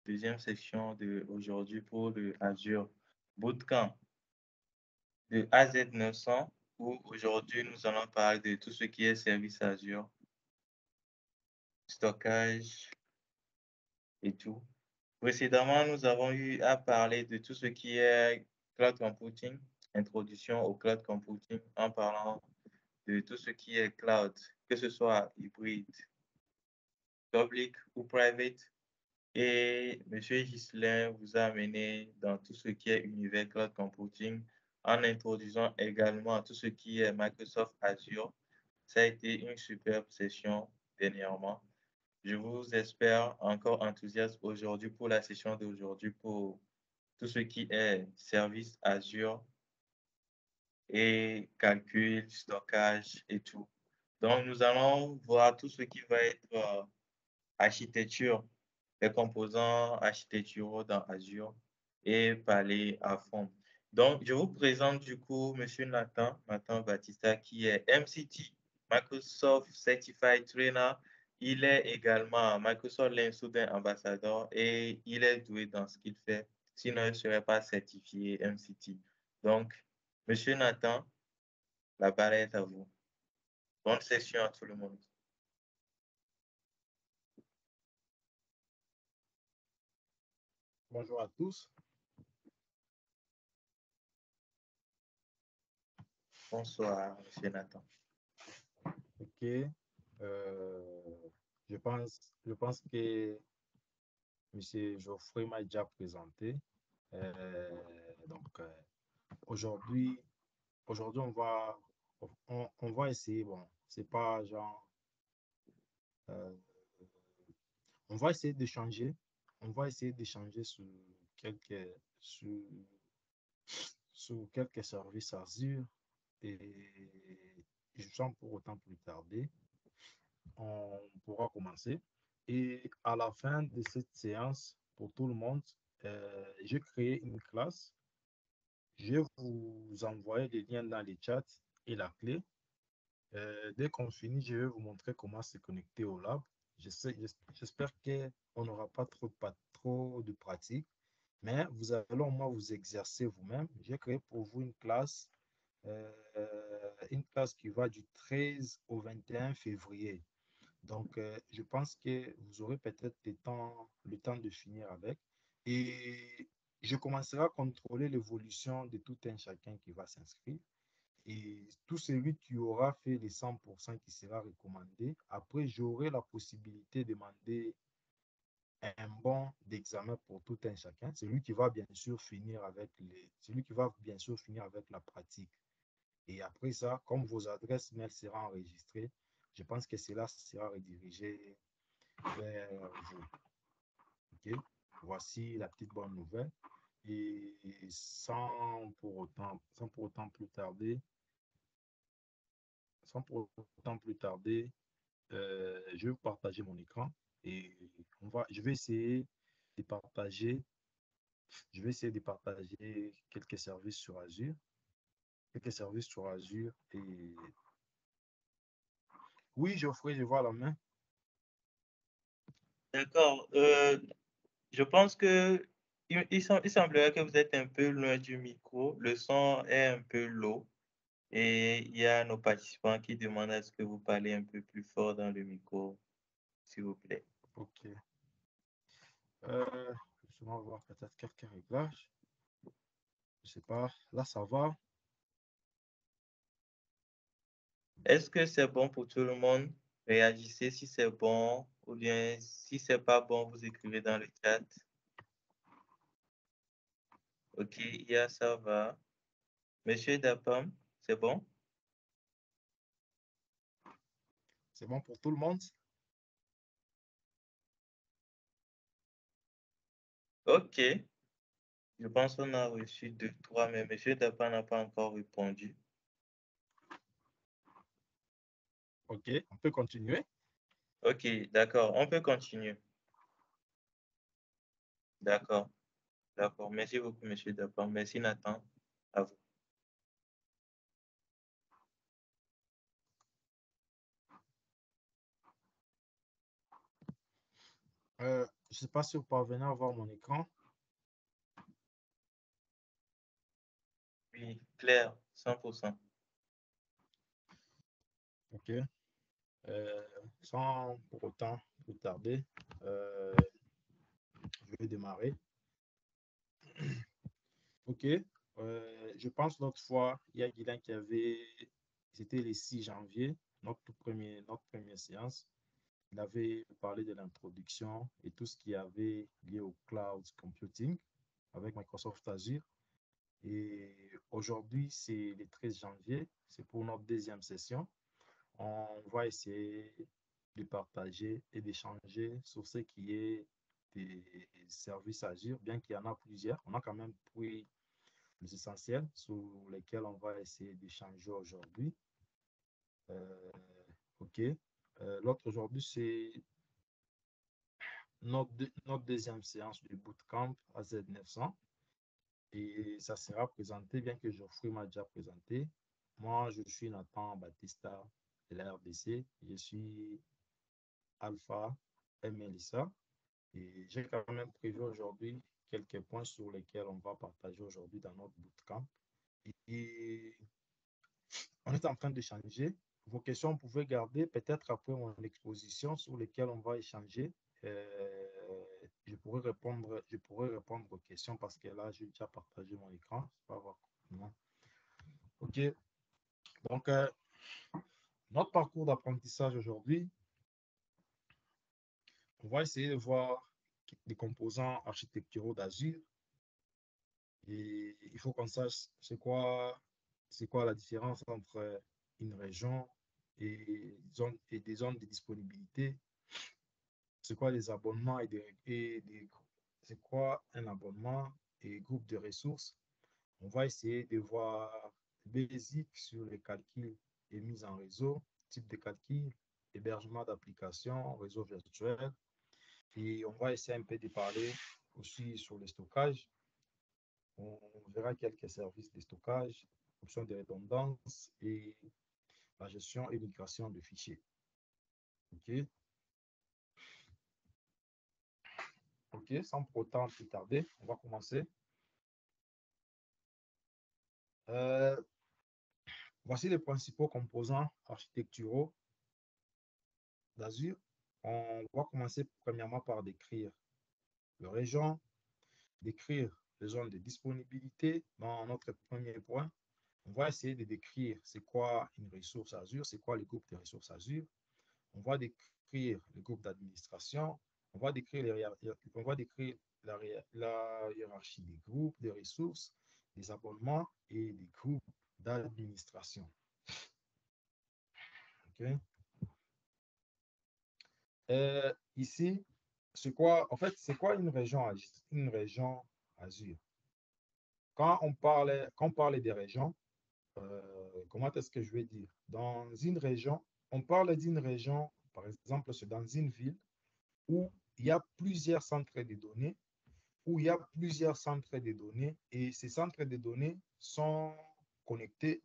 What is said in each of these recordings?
deuxième section de aujourd'hui pour le Azure Bootcamp de AZ 900 où aujourd'hui nous allons parler de tout ce qui est service Azure, stockage et tout. Précédemment, nous avons eu à parler de tout ce qui est cloud computing, introduction au cloud computing en parlant de tout ce qui est cloud, que ce soit hybride, public ou private. Et M. Ghislain vous a amené dans tout ce qui est univers cloud computing en introduisant également tout ce qui est Microsoft Azure. Ça a été une superbe session dernièrement. Je vous espère encore enthousiaste aujourd'hui pour la session d'aujourd'hui pour tout ce qui est service Azure et calcul, stockage et tout. Donc, nous allons voir tout ce qui va être architecture, les composants architecturaux dans Azure et parler à fond. Donc, je vous présente du coup M. Nathan Batista, qui est MCT, Microsoft Certified Trainer. Il est également Microsoft Learn Student Ambassador et il est doué dans ce qu'il fait. Sinon, il ne serait pas certifié MCT. Donc, M. Nathan, la balle est à vous. Bonne session à tout le monde. Bonjour à tous. Bonsoir, M. Nathan. Ok. Je pense que M. Geoffrey m'a déjà présenté. Donc, aujourd'hui, aujourd'hui, on va essayer. Bon, c'est pas genre. euh, on va essayer d'échanger. On va essayer d'échanger quelques, sur, sur quelques services Azure et sans pour autant plus tarder. On pourra commencer. Et à la fin de cette séance, pour tout le monde, j'ai créé une classe. Je vais vous envoyer les liens dans les chats et la clé. Dès qu'on finit, je vais vous montrer comment se connecter au lab. J'espère qu'on n'aura pas trop de pratique, mais vous allez au moins vous exercer vous-même. J'ai créé pour vous euh, une classe qui va du 13 au 21 février. Donc, je pense que vous aurez peut-être le temps de finir avec. Et je commencerai à contrôler l'évolution de tout un chacun qui va s'inscrire. Et tout celui qui aura fait les 100% qui sera recommandé, après, j'aurai la possibilité de demander un bon d'examen pour tout un chacun. Celui qui va bien sûr finir avec la pratique. Et après ça, comme vos adresses mail seront enregistrées, je pense que cela sera redirigé vers vous. Ok. Voici la petite bonne nouvelle. Et sans pour autant plus tarder, je vais vous partager mon écran et je vais essayer de partager, quelques services sur Azure, et oui, Geoffrey, je vois la main. D'accord. Je pense que il semblerait que vous êtes un peu loin du micro. Le son est un peu low et il y a nos participants qui demandent à ce que vous parlez un peu plus fort dans le micro, s'il vous plaît. Ok. Je vais voir peut-être quelques réglages. Je sais pas. Là, ça va. Est-ce que c'est bon pour tout le monde? Réagissez si c'est bon ou bien si c'est pas bon, vous écrivez dans le chat. Ok, ça va. Monsieur Dapam, c'est bon? C'est bon pour tout le monde? Ok. Je pense qu'on a reçu deux, trois, mais Monsieur Dapam n'a pas encore répondu. Ok, on peut continuer. Ok, d'accord. On peut continuer. D'accord. D'accord. Merci beaucoup, Monsieur Dapam. Merci, Nathan. À vous. Je ne sais pas si vous parvenez à voir mon écran. Oui, clair, 100%. OK. Sans pour autant plus tarder, je vais démarrer. OK. Je pense l'autre fois, il y a Guilain qui avait, c'était le 6 janvier, notre première séance. Il avait parlé de l'introduction et tout ce qui avait lié au cloud computing avec Microsoft Azure. Et aujourd'hui, c'est le 13 janvier, c'est pour notre deuxième session. On va essayer de partager et d'échanger sur ce qui est des services Azure, bien qu'il y en a plusieurs. On a quand même pris les essentiels sur lesquels on va essayer d'échanger aujourd'hui. Euh, OK. L'autre aujourd'hui, c'est notre deuxième séance du bootcamp AZ900. Et ça sera présenté, bien que Geoffrey m'a déjà présenté. Moi, je suis Nathan Batista de la RDC. Je suis Alpha et Melissa. Et j'ai quand même prévu aujourd'hui quelques points sur lesquels on va partager aujourd'hui dans notre bootcamp. Et on est en train d'échanger. Vos questions, vous pouvez garder peut-être après mon exposition sur lesquelles on va échanger. Je pourrais répondre aux questions parce que là, j'ai déjà partagé mon écran. Je vais voir comment. OK. Donc, notre parcours d'apprentissage aujourd'hui, on va essayer de voir les composants architecturaux d'Azure. Et il faut qu'on sache c'est quoi la différence entre une région et des zones de disponibilité. C'est quoi les abonnements c'est quoi un abonnement et groupe de ressources. On va essayer de voir les basiques sur les calculs et mise en réseau, type de calcul, hébergement d'applications, réseau virtuel. Et on va essayer un peu de parler aussi sur le stockage. On verra quelques services de stockage, options de redondance et la gestion et migration de fichiers. OK. OK, sans pour autant plus tarder, on va commencer. Voici les principaux composants architecturaux d'Azure. On va commencer premièrement par décrire le région, décrire les zones de disponibilité dans notre premier point. On va essayer de décrire c'est quoi une ressource Azure, c'est quoi le groupe de ressources Azure. On va décrire le groupe d'administration. On va décrire la hiérarchie des groupes, des ressources, des abonnements et des groupes d'administration. Okay. Ici, c'est quoi une région Azure? Quand on parle des régions, comment est-ce que je vais dire? Dans une région, on parle d'une région, par exemple, c'est dans une ville où il y a plusieurs centres de données, et ces centres de données sont connectés,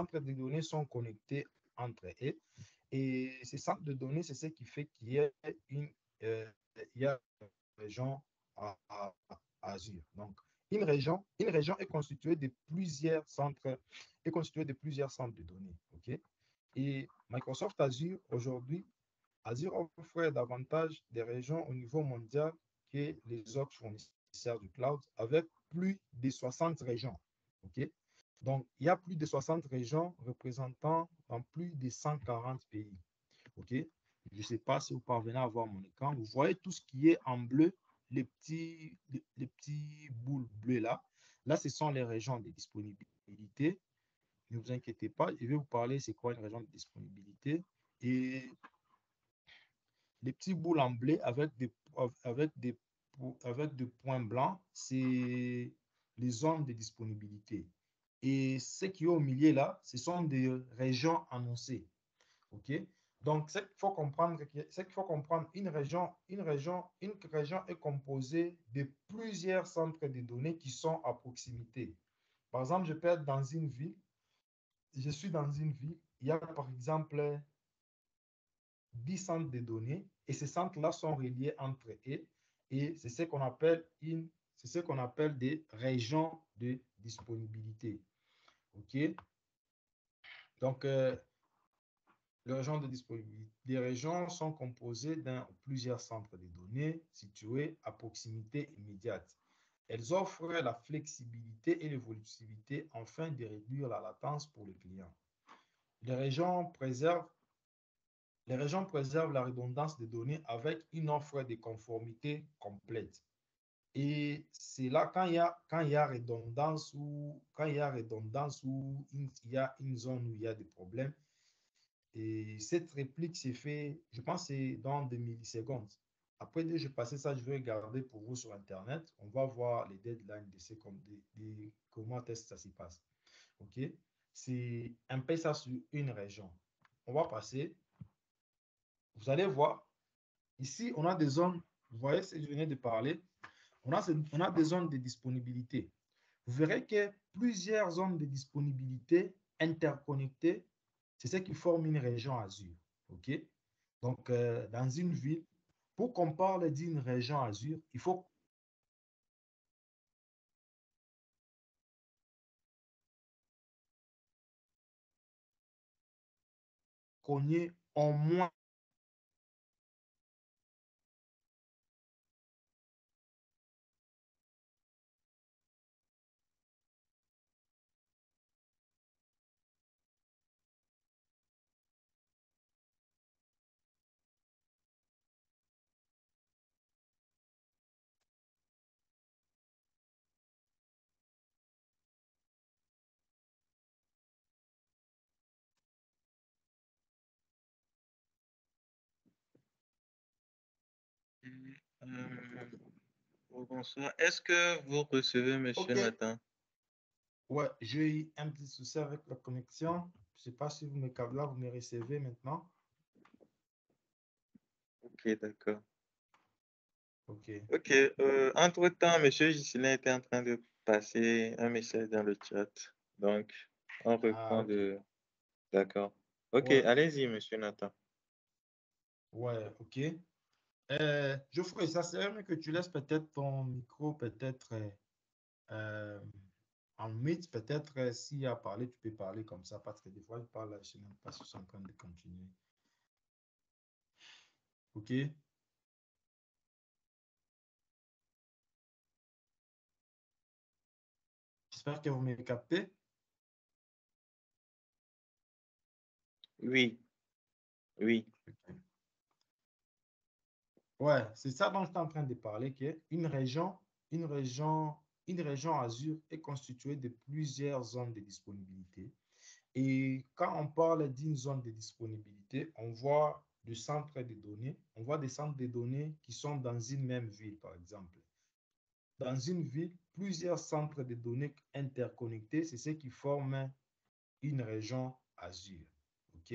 entre eux. Et ces centres de données, c'est ce qui fait qu'il y a euh, il y a une région à Azure. Donc, une région est constituée de plusieurs centres, de données. OK? Et Microsoft Azure, aujourd'hui, Azure offre davantage des régions au niveau mondial que les autres fournisseurs du cloud, avec plus de 60 régions. OK? Donc, il y a plus de 60 régions représentant dans plus de 140 pays. OK? Je ne sais pas si vous parvenez à voir mon écran. Vous voyez tout ce qui est en bleu, les petits boules bleues là. Là, ce sont les régions de disponibilité. Ne vous inquiétez pas, je vais vous parler c'est quoi une région de disponibilité. Et les petits boules en bleu avec des points blancs, c'est les zones de disponibilité. Et ce qui est au milieu là, ce sont des régions annoncées. OK? Donc, ce qu'il faut comprendre, une région est composée de plusieurs centres de données qui sont à proximité. Par exemple, je peux être dans une ville, je suis dans une ville, il y a par exemple 10 centres de données et ces centres-là sont reliés entre eux Et c'est ce qu'on appelle des régions de disponibilité. OK? Donc, les régions sont composées d'un ou plusieurs centres de données situés à proximité immédiate. Elles offrent la flexibilité et l'évolutivité afin de réduire la latence pour le client. Les régions préservent la redondance des données avec une offre de conformité complète. Et c'est là quand il y a redondance ou il y a une zone où il y a des problèmes. Et cette réplique s'est fait, je pense, c'est dans des millisecondes. Après, dès que je passais ça, je vais regarder pour vous sur Internet. On va voir les deadlines de comment est-ce que ça se passe. OK? C'est un peu ça sur une région. On va passer. Vous allez voir, ici, on a des zones, vous voyez ce que je venais de parler, on a des zones de disponibilité. Vous verrez que plusieurs zones de disponibilité interconnectées, c'est ce qui forme une région Azure. OK? Donc, dans une ville, pour qu'on parle d'une région Azure, il faut qu'on ait au moins Euh, bonsoir. Est-ce que vous recevez Monsieur OK. Nathan? Ouais, j'ai eu un petit souci avec la connexion. Je ne sais pas si vous me là, vous me recevez maintenant. Ok, d'accord. OK. Ok. Entre-temps, Monsieur Gislain était en train de passer un message dans le chat. Donc, on Ah, reprend OK. de. D'accord. Ok, Ouais, allez-y, Monsieur Nathan. ouais, OK. Geoffrey, ça serait mieux que tu laisses peut-être ton micro, peut-être euh, en mute, peut-être s'il y a parlé, tu peux parler comme ça, parce que des fois, je parle, je ne sais même pas si je suis en train de continuer. OK? J'espère que vous m'avez capté. Oui, oui. OK. Ouais, c'est ça dont je suis en train de parler, une région, une région Azure est constituée de plusieurs zones de disponibilité. Et quand on parle d'une zone de disponibilité, on voit du centre de données, on voit des centres de données qui sont dans une même ville, par exemple. Dans une ville, plusieurs centres de données interconnectés, c'est ce qui forme une région Azure. OK?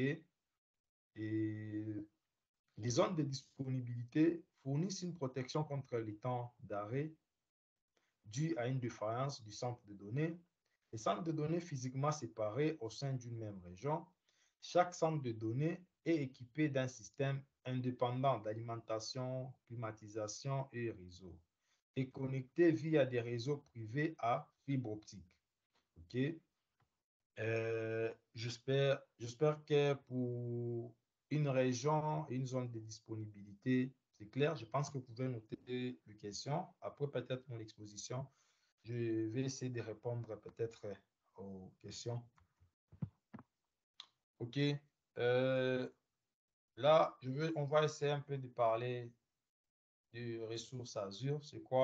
Et les zones de disponibilité fournissent une protection contre les temps d'arrêt dû à une défaillance du centre de données. Les centres de données physiquement séparés au sein d'une même région, chaque centre de données est équipé d'un système indépendant d'alimentation, climatisation et réseau, et connecté via des réseaux privés à fibre optique. OK? J'espère que pour une région et une zone de disponibilité, c'est clair. Je pense que vous pouvez noter les questions. Après, peut-être mon exposition, je vais essayer de répondre peut-être aux questions. OK. Euh, Là, on va essayer un peu de parler de ressources Azure.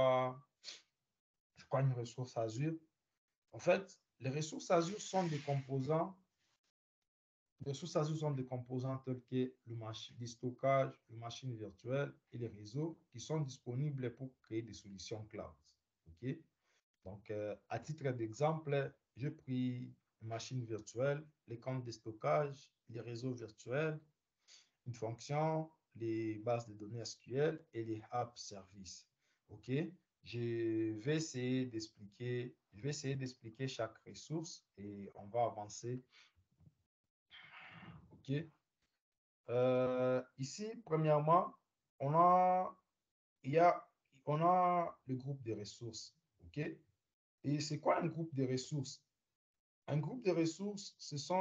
C'est quoi une ressource Azure? En fait, les ressources Azure sont des composants. Les ressources Azure sont des composants tels que le stockage, les machines virtuelles et les réseaux qui sont disponibles pour créer des solutions cloud. OK? Donc, à titre d'exemple, j'ai pris une machine virtuelle, les comptes de stockage, les réseaux virtuels, une fonction, les bases de données SQL et les app services. OK? Je vais essayer d'expliquer chaque ressource et on va avancer. OK? Ici, premièrement, on a, il y a, on a le groupe de ressources. OK? Et c'est quoi un groupe de ressources? Un groupe de ressources,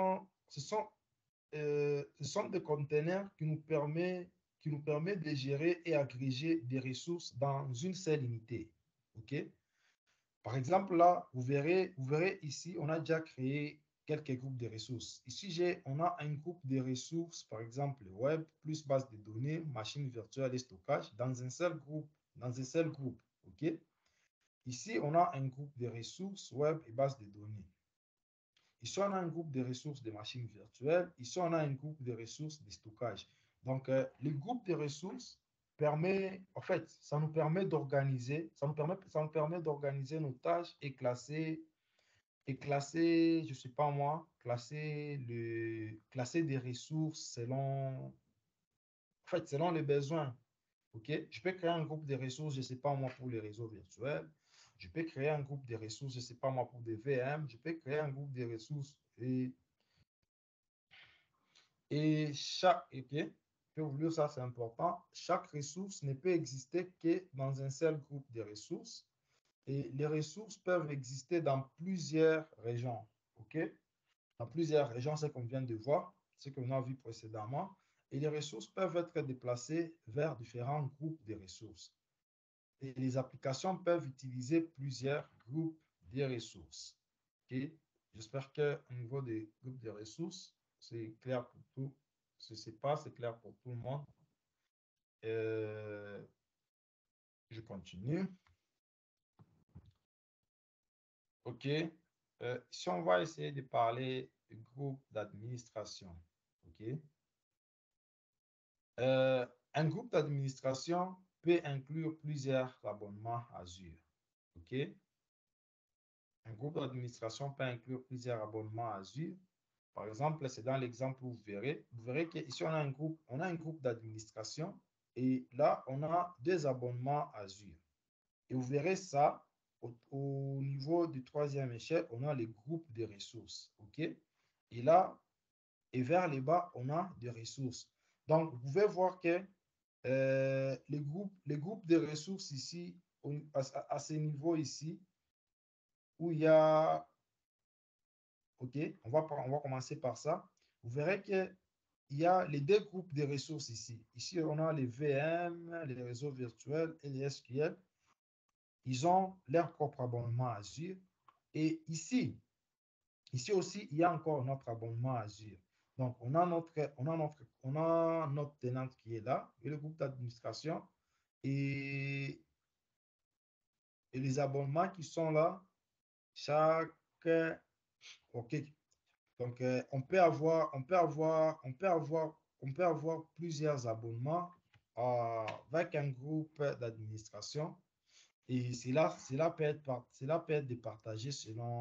ce sont des conteneurs qui nous permet de gérer et agréger des ressources dans une seule unité. OK? Par exemple, là, vous verrez ici, on a déjà créé quelques groupes de ressources. Ici, on a un groupe de ressources, par exemple, web, plus base de données, machine virtuelle et stockage, dans un seul groupe, OK? Ici, on a un groupe de ressources web et base de données. Ici, on a un groupe de ressources de machines virtuelles. Ici, on a un groupe de ressources de stockage. Donc, le groupe de ressources permet, en fait, ça nous permet d'organiser, ça nous permet d'organiser nos tâches et classer, je sais pas moi, classer des ressources selon, en fait, selon les besoins. OK? Je peux créer un groupe de ressources, je ne sais pas moi, pour les réseaux virtuels. Je peux créer un groupe de ressources, je ne sais pas moi, pour des VM. Je peux créer un groupe de ressources et chaque, OK? Je peux vous dire ça, c'est important. Chaque ressource ne peut exister que dans un seul groupe de ressources. Et les ressources peuvent exister dans plusieurs régions. OK? Dans plusieurs régions, c'est qu'on vient de voir, ce qu'on a vu précédemment. Et les ressources peuvent être déplacées vers différents groupes de ressources. Et les applications peuvent utiliser plusieurs groupes de ressources. OK? J'espère qu'au niveau des groupes de ressources, c'est clair pour tout. Si ce n'est pas, c'est clair pour tout le monde. Euh, je continue. OK. Si on va essayer de parler du groupe d'administration. OK. Un groupe d'administration peut inclure plusieurs abonnements Azure. OK. Un groupe d'administration peut inclure plusieurs abonnements Azure. Par exemple, c'est dans l'exemple où vous verrez qu'ici, on a un groupe d'administration et là, on a deux abonnements Azure. Et vous verrez ça au niveau du troisième échelle, on a les groupes de ressources. OK? Et là, et vers le bas, on a des ressources. Donc, vous pouvez voir que les groupes de ressources ici, à ce niveau ici, où il y a, OK, on va commencer par ça. Vous verrez qu'il y a les deux groupes de ressources ici. Ici, on a les VM, les réseaux virtuels et les SQL. Ils ont leur propre abonnement Azure. Et ici aussi, il y a encore notre abonnement Azure. Donc, on a notre tenante qui est là, et le groupe d'administration, et, et les abonnements qui sont là, chaque, OK. Donc, on peut avoir plusieurs abonnements avec un groupe d'administration. Et cela peut être départagé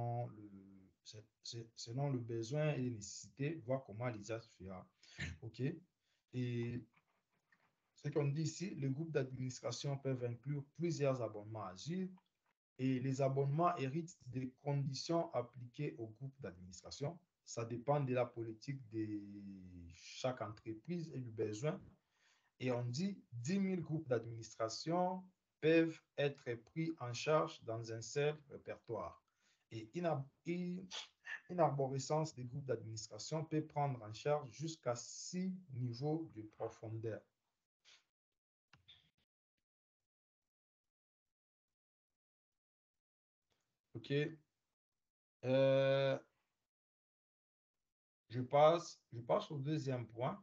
selon le besoin et les nécessités, voir comment l'usage fera. OK? Et ce qu'on dit ici, les groupes d'administration peuvent inclure plusieurs abonnements Azure et les abonnements héritent des conditions appliquées au groupe d'administration. Ça dépend de la politique de chaque entreprise et du besoin. Et on dit 10 000 groupes d'administration peuvent être pris en charge dans un seul répertoire. Et une arborescence des groupes d'administration peut prendre en charge jusqu'à 6 niveaux de profondeur. OK. Euh, je passe au deuxième point.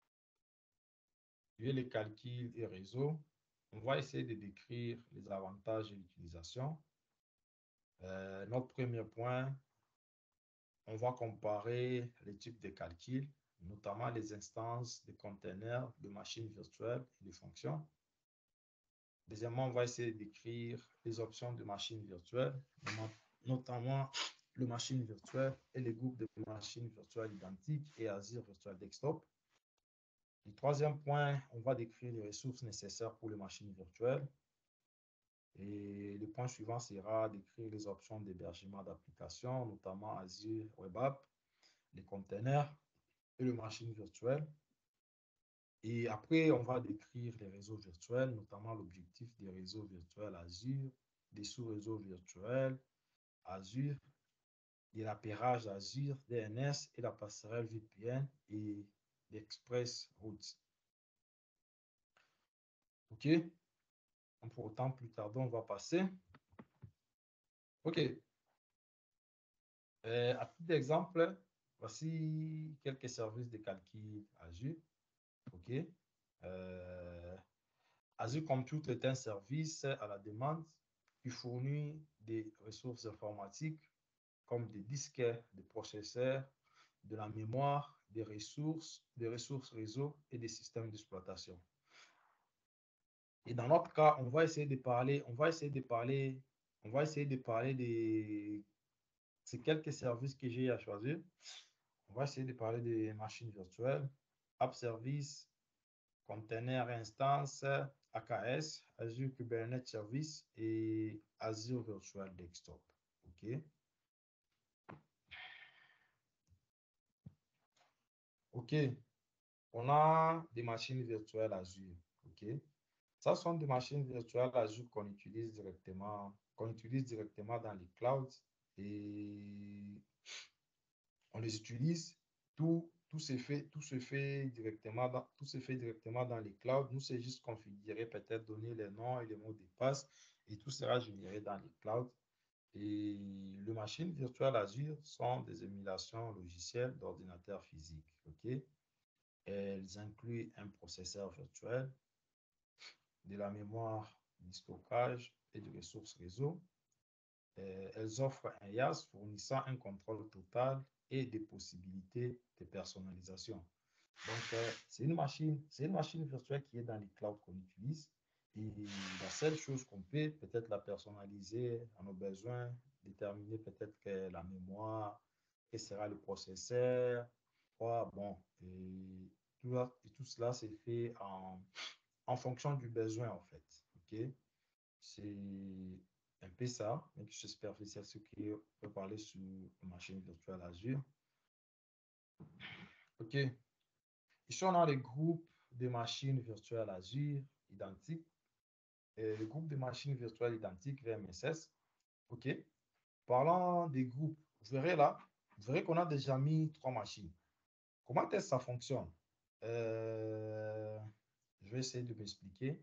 Les calculs et réseaux. On va essayer de décrire les avantages et l'utilisation. Notre premier point, on va comparer les types de calculs, notamment les instances de containers, de machines virtuelles et de fonctions. Deuxièmement, on va essayer d'écrire les options de machines virtuelles, notamment le machine virtuelle et les groupes de machines virtuelles identiques et Azure Virtual Desktop. Le troisième point, on va décrire les ressources nécessaires pour les machines virtuelles. Et le point suivant sera d'écrire les options d'hébergement d'applications, notamment Azure Web App, les containers et le machine virtuelle. Et après, on va décrire les réseaux virtuels, notamment l'objectif des réseaux virtuels Azure, des sous-réseaux virtuels Azure, et l'appairage Azure, DNS et la passerelle VPN et l'Express Routes. OK? Donc, pour autant, plus tard, on va passer. OK. À titre d'exemple, voici quelques services de calcul Azure. OK. Azure Compute est un service à la demande qui fournit des ressources informatiques comme des disques, des processeurs, de la mémoire, des ressources réseau et des systèmes d'exploitation. Et dans notre cas, on va essayer de parler de ces quelques services que j'ai à choisir. On va essayer de parler des machines virtuelles, App Service, Container Instance, AKS, Azure Kubernetes Service et Azure Virtual Desktop. OK. OK. On a des machines virtuelles Azure. OK. Ça sont des machines virtuelles Azure qu'on utilise directement dans les clouds et on les utilise. Tout se fait directement dans les clouds. Nous, c'est juste configurer, peut-être donner les noms et les mots de passe et tout sera généré dans les clouds. Et les machines virtuelles Azure sont des émulations logicielles d'ordinateurs physiques. OK? Elles incluent un processeur virtuel, de la mémoire, du stockage et des ressources réseau. Elles offrent un IaaS fournissant un contrôle total et des possibilités de personnalisation. Donc, c'est une machine virtuelle qui est dans les clouds qu'on utilise. Et la seule chose qu'on peut-être la personnaliser à nos besoins, déterminer peut-être que la mémoire, quel sera le processeur, quoi, bon, et tout cela c'est fait en fonction du besoin en fait. OK? C'est un peu ça, mais j'espère que c'est ce qui peut parler sur la machine virtuelle Azure. OK. Ici, on a les groupes de machines virtuelles Azure identiques. Le groupe de machines virtuelles identiques, VMSS. OK. Parlant des groupes, vous verrez qu'on a déjà mis 3 machines. Comment est-ce que ça fonctionne? Je vais essayer de m'expliquer.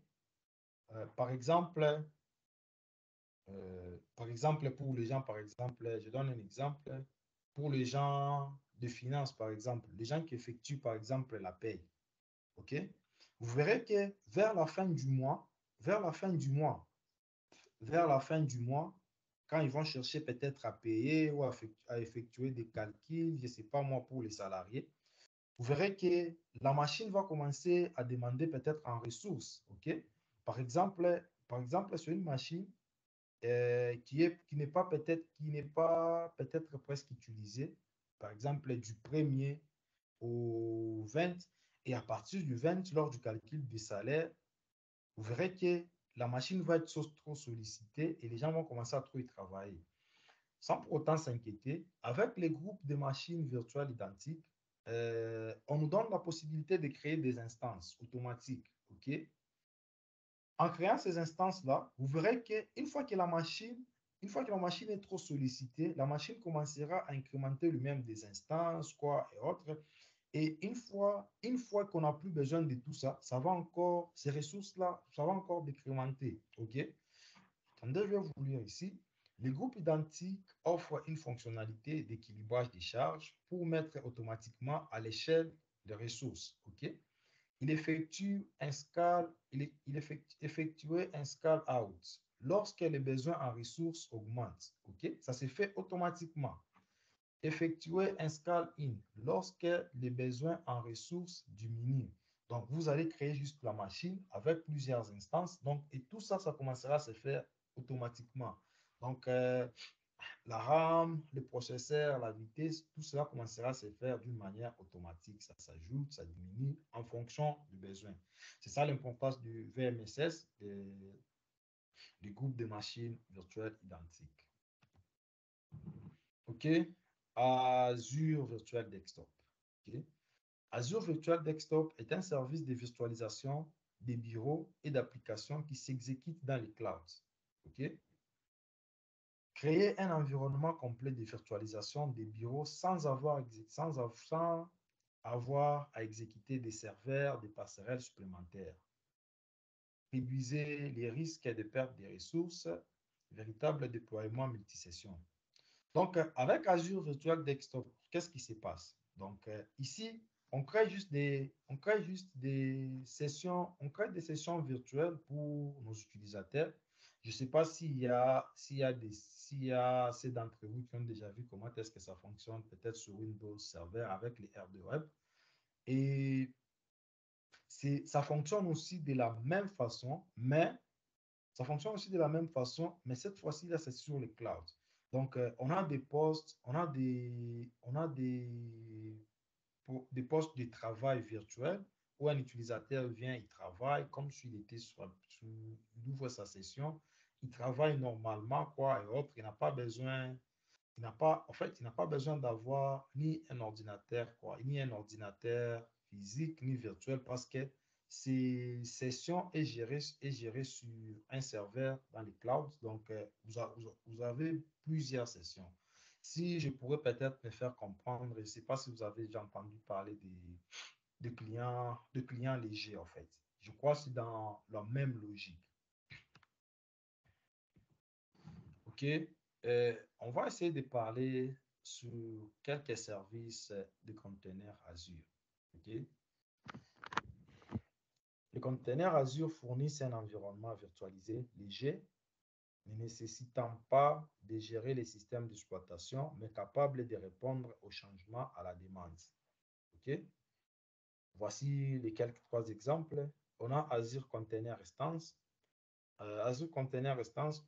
Par exemple, pour les gens, je donne un exemple. Pour les gens de finance, par exemple, les gens qui effectuent, par exemple, la paye. OK? Vous verrez que vers la fin du mois, vers la fin du mois, vers la fin du mois, quand ils vont chercher peut-être à payer ou à effectuer des calculs, je ne sais pas moi, pour les salariés, vous verrez que la machine va commencer à demander peut-être en ressources. OK? Par exemple, sur une machine qui n'est pas peut-être presque utilisée, par exemple du 1er au 20, et à partir du 20, lors du calcul du salaire, vous verrez que la machine va être trop sollicitée et les gens vont commencer à trop y travailler. Sans pour autant s'inquiéter, avec les groupes de machines virtuelles identiques, on nous donne la possibilité de créer des instances automatiques. OK? En créant ces instances-là, vous verrez une fois que la machine est trop sollicitée, la machine commencera à incrémenter lui-même des instances, quoi, et autres. Et une fois qu'on n'a plus besoin de tout ça, ces ressources-là, ça va encore décrémenter. OK? Attendez, je vais vous lire ici. Les groupes identiques offrent une fonctionnalité d'équilibrage des charges pour mettre automatiquement à l'échelle des ressources. OK? Effectuer un scale out lorsque les besoins en ressources augmentent. OK? Ça se fait automatiquement. Effectuer un scale in lorsque les besoins en ressources diminuent. Donc, vous allez créer juste la machine avec plusieurs instances. Donc, et tout ça, ça commencera à se faire automatiquement. Donc, la RAM, le processeur, la vitesse, tout cela commencera à se faire d'une manière automatique. Ça s'ajoute, ça diminue en fonction du besoin. C'est ça l'importance du VMSS, du groupe de machines virtuelles identiques. OK? Azure Virtual Desktop. OK? Azure Virtual Desktop est un service de virtualisation des bureaux et d'applications qui s'exécutent dans les clouds. OK? Créer un environnement complet de virtualisation des bureaux sans avoir à exécuter des serveurs, des passerelles supplémentaires. Réduisez les risques de perte des ressources, véritable déploiement multisession. Donc, avec Azure Virtual Desktop, qu'est-ce qui se passe? Donc, ici, on crée juste des sessions, on crée des sessions virtuelles pour nos utilisateurs. Je ne sais pas s'il y a ceux d'entre vous qui ont déjà vu comment est-ce que ça fonctionne, peut-être sur Windows Server avec les R de web. Et ça fonctionne aussi de la même façon, mais cette fois-ci, là, c'est sur les clouds. Donc, on a des postes, des postes de travail virtuels où un utilisateur vient, il travaille comme s'il était il ouvre sa session, il travaille normalement, quoi, et autres. Il n'a pas besoin, il n'a pas besoin d'avoir ni un ordinateur, quoi, ni un ordinateur physique, ni virtuel, parce que ces sessions est gérée sur un serveur dans les clouds. Donc, vous avez plusieurs sessions. Si je pourrais peut-être me faire comprendre, je ne sais pas si vous avez déjà entendu parler de clients légers, en fait. Je crois que c'est dans la même logique. OK? On va essayer de parler sur quelques services de containers Azure. OK? Les containers Azure fournissent un environnement virtualisé léger, ne nécessitant pas de gérer les systèmes d'exploitation, mais capable de répondre aux changements à la demande. OK? Voici les quelques trois exemples. On a Azure Container Instance. Azure Container Instance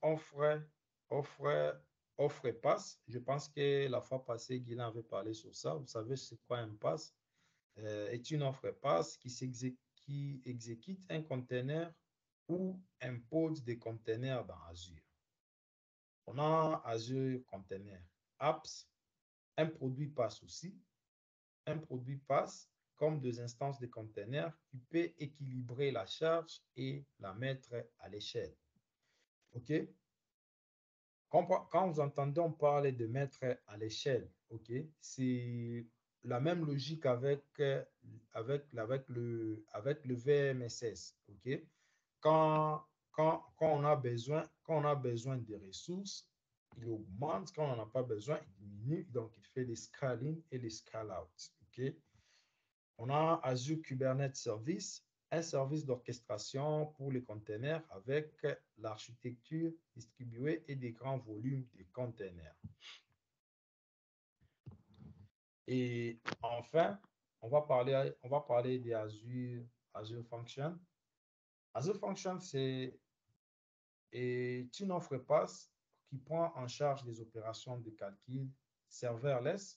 offre pass. Je pense que la fois passée, Guilain avait parlé sur ça. Vous savez, c'est quoi un pass? Est une offre pass qui exécute un container ou impose des containers dans Azure. On a Azure Container Apps, un produit pass aussi. Un produit pass comme des instances de containers qui peut équilibrer la charge et la mettre à l'échelle. OK? Quand vous entendez parler de mettre à l'échelle, OK, c'est la même logique avec le VMSS. OK? Quand on a besoin de ressources, il augmente. Quand on n'en a pas besoin, il diminue. Donc, il fait des scaling et les scale out. OK? On a Azure Kubernetes Service, un service d'orchestration pour les containers avec l'architecture distribuée et des grands volumes de containers. Et enfin, on va parler de Azure Function. Azure Function, c'est une offre pass qui prend en charge les opérations de calcul serverless,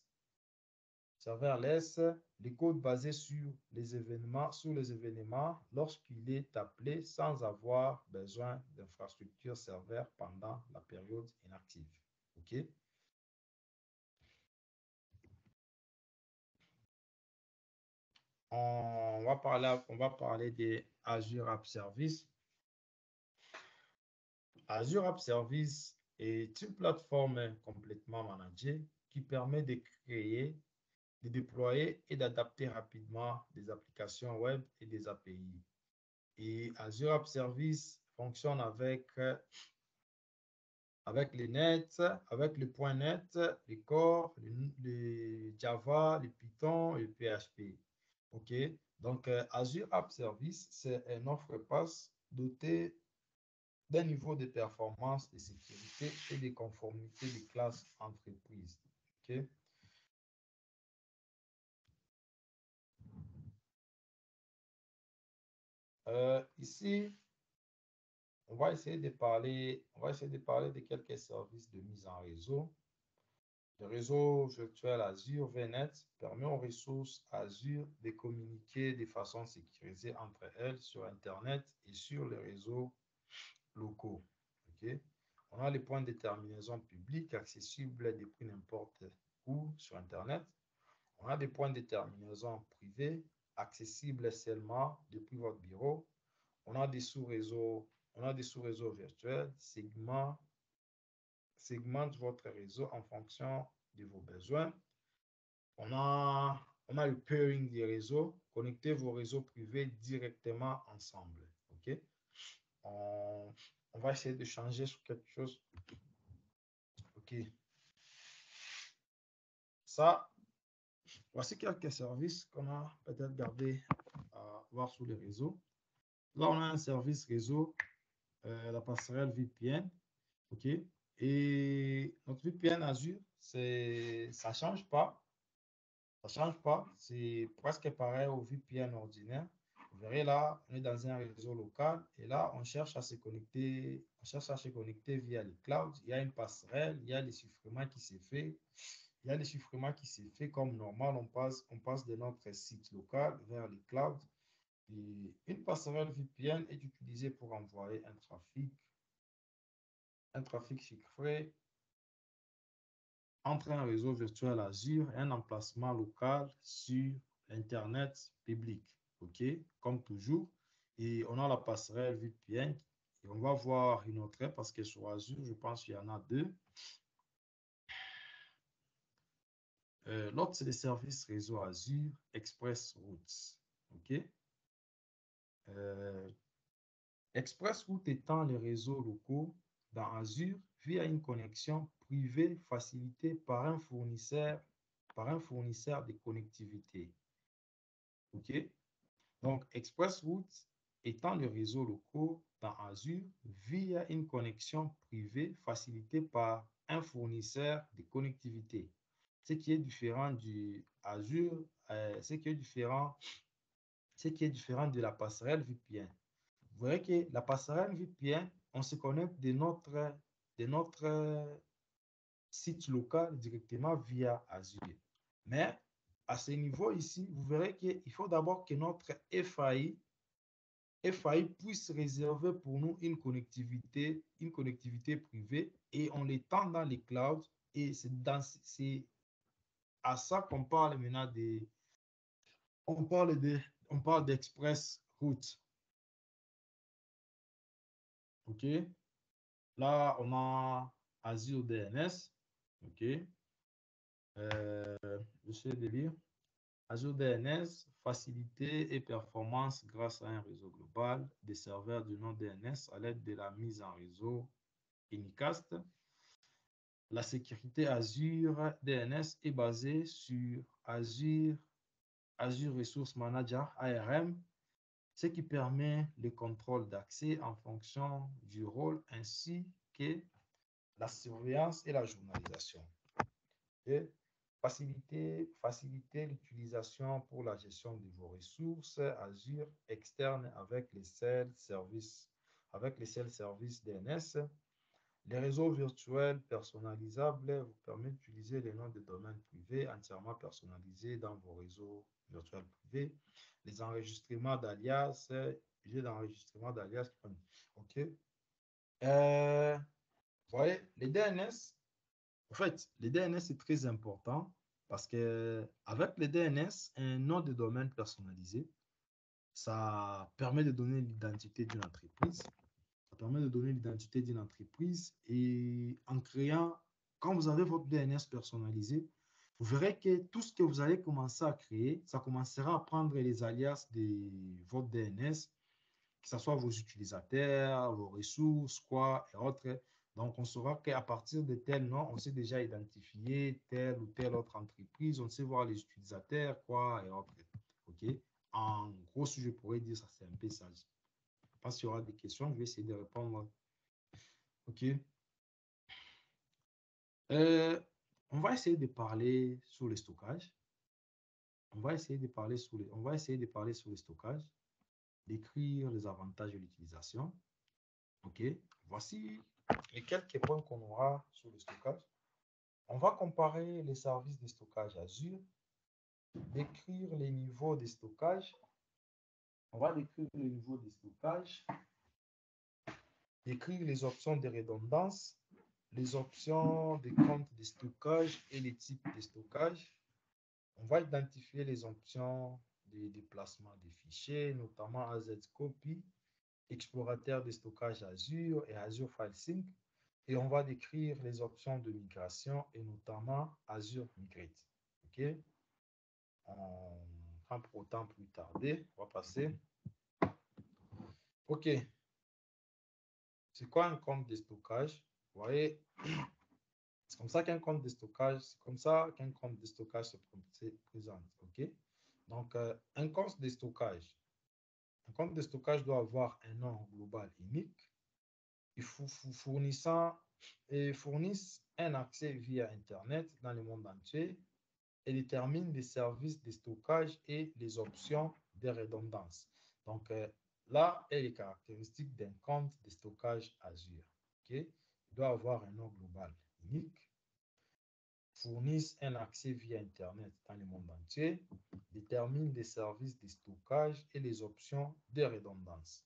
les codes basés sur les événements lorsqu'il est appelé sans avoir besoin d'infrastructure serveur pendant la période inactive. OK? On va parler des Azure App Service. Azure App Service est une plateforme complètement managée qui permet de créer, de déployer et d'adapter rapidement des applications web et des API. Et Azure App Service fonctionne avec les net, avec le .NET, les Core, les Java, les Python et PHP. OK? Donc, Azure App Service, c'est une offre pass dotée d'un niveau de performance, de sécurité et de conformité des classes entreprises. OK? Ici, on va essayer de parler de quelques services de mise en réseau. Le réseau virtuel Azure VNet permet aux ressources Azure de communiquer de façon sécurisée entre elles sur Internet et sur les réseaux locaux. Okay? On a les points de terminaison publics accessibles depuis n'importe où sur Internet. On a des points de terminaison privés, accessibles seulement depuis votre bureau. On a des sous-réseaux virtuels, segmente votre réseau en fonction de vos besoins. On a le pairing des réseaux. Connectez vos réseaux privés directement ensemble. OK? On va essayer de changer sur quelque chose. OK. Ça, voici quelques services qu'on a peut-être gardé à voir sur les réseaux. Là, on a un service réseau, la passerelle VPN. OK? Et notre VPN Azure, ça ne change pas. Ça ne change pas. C'est presque pareil au VPN ordinaire. Vous verrez là, on est dans un réseau local et là, on cherche à se connecter via le cloud. Il y a une passerelle, il y a le chiffrement qui s'est fait. Il y a le chiffrement qui s'est fait comme normal. On passe de notre site local vers le cloud. Et une passerelle VPN est utilisée pour envoyer un trafic chiffré entre un réseau virtuel Azure et un emplacement local sur Internet public. OK? Comme toujours. Et on a la passerelle VPN. Et on va voir une autre parce que sur Azure, je pense qu'il y en a deux. L'autre, c'est le service réseau Azure Express Routes. OK? Express Route étend les réseaux locaux dans Azure via une connexion privée facilitée par un fournisseur de connectivité. OK? Donc, Express Route étend les réseaux locaux dans Azure via une connexion privée facilitée par un fournisseur de connectivité. Ce qui est différent du Azure, ce qui est différent de la passerelle VPN. Vous voyez que la passerelle VPN, on se connecte de notre site local directement via Azure. Mais à ce niveau ici, vous verrez qu'il faut d'abord que notre FAI puisse réserver pour nous une connectivité privée et on l'étend dans les clouds. Et c'est à ça qu'on parle maintenant on parle d'Express Route. OK? Là, on a Azure DNS. OK? J'essaie de lire. Azure DNS, facilité et performance grâce à un réseau global des serveurs du nom DNS à l'aide de la mise en réseau Unicast. La sécurité Azure DNS est basée sur Azure Resource Manager, ARM, ce qui permet le contrôle d'accès en fonction du rôle ainsi que la surveillance et la journalisation. Et faciliter l'utilisation pour la gestion de vos ressources Azure externes avec les seuls services DNS. Les réseaux virtuels personnalisables vous permettent d'utiliser les noms de domaine privés entièrement personnalisés dans vos réseaux virtuels privés. Les enregistrements d'alias, OK. Vous voyez, les DNS, en fait, les DNS, c'est très important parce que avec les DNS, un nom de domaine personnalisé, ça permet de donner l'identité d'une entreprise. Ça permet de donner l'identité d'une entreprise et en créant, quand vous avez votre DNS personnalisé, vous verrez que tout ce que vous allez commencer à créer, ça commencera à prendre les alias de votre DNS, que ce soit vos utilisateurs, vos ressources, quoi, et autres. Donc, on saura qu'à partir de tel nom, on sait déjà identifier telle ou telle autre entreprise, on sait voir les utilisateurs, quoi, et autres. OK? En gros, si je pourrais dire ça, c'est un peu ça. Je pense qu'il y aura des questions, je vais essayer de répondre. OK? On va essayer de parler sur le stockage. On va essayer de parler sur le stockage, décrire les avantages de l'utilisation. OK? Voici les quelques points qu'on aura sur le stockage. On va comparer les services de stockage Azure, décrire les niveaux de stockage. On va décrire les niveaux de stockage, décrire les options de redondance, les options de compte de stockage et les types de stockage. On va identifier les options de déplacement des fichiers, notamment AZCopy, explorateur de stockage Azure et Azure File Sync. Et on va décrire les options de migration et notamment Azure Migrate. OK? Sans pour autant plus tarder, on va passer. OK. C'est quoi un compte de stockage? Vous voyez, c'est comme ça qu'un compte de stockage, c'est comme ça qu'un compte de stockage se présente. OK? Donc, un compte de stockage. Un compte de stockage doit avoir un nom global unique. Il fournissent un accès via Internet dans le monde entier et détermine les services de stockage et les options de redondance. Donc, là est les caractéristiques d'un compte de stockage Azure. Okay? Il doit avoir un nom global unique, fournissent un accès via Internet dans le monde entier, détermine les services de stockage et les options de redondance.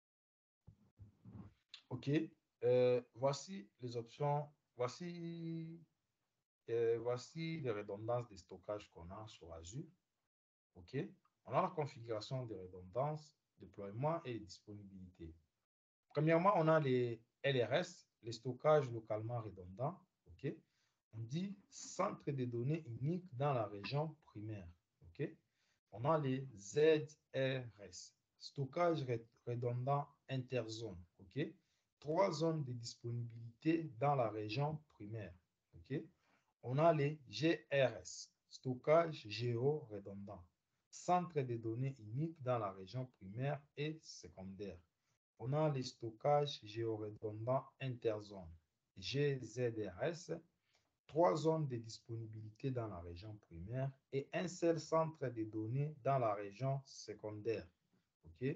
OK. Voici les options. Voici les redondances de stockage qu'on a sur Azure. OK. On a la configuration de redondance, déploiement et disponibilité. Premièrement, on a les LRS, les stockages localement redondants. OK. On dit centre de données unique dans la région primaire. OK. On a les ZRS, stockage redondant interzone. OK. 3 zones de disponibilité dans la région primaire. OK. On a les GRS, stockage géo-redondant, centre de données unique dans la région primaire et secondaire. On a les stockages géo-redondants interzone, GZRS, 3 zones de disponibilité dans la région primaire et un seul centre de données dans la région secondaire. OK?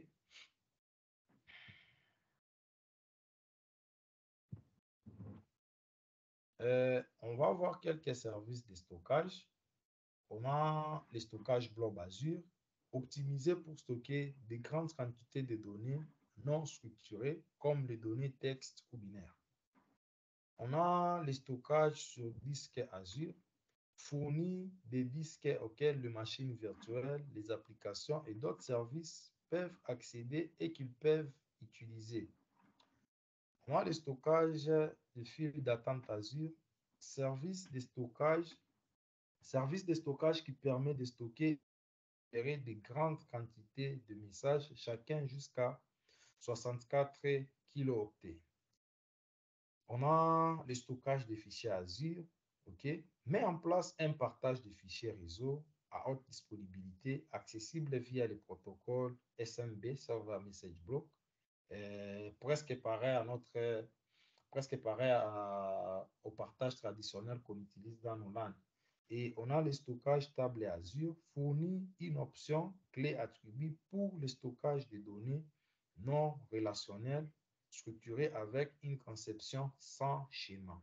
On va voir quelques services de stockage. On a les stockages blob Azure, optimisés pour stocker de grandes quantités de données non structurées, comme les données texte ou binaires. On a les stockages sur disque Azure, fournit des disques auxquels les machines virtuelles, les applications et d'autres services peuvent accéder et qu'ils peuvent utiliser. On a le stockage de fil d'attente Azure, service de stockage qui permet de stocker de grandes quantités de messages, chacun jusqu'à 64 kilooctets. On a le stockage des fichiers Azure, OK, met en place un partage de fichiers réseau à haute disponibilité, accessible via le protocole SMB, Server Message Block, presque pareil au partage traditionnel qu'on utilise dans nos LAN. Et on a le stockage table Azure, fournit une option clé attribuée pour le stockage des données non relationnelles structurées avec une conception sans schéma.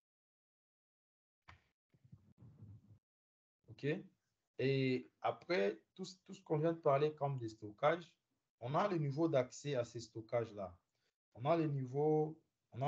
OK? Et après, tout ce qu'on vient de parler comme des stockages, on a le niveau d'accès à ces stockages-là. On a les niveaux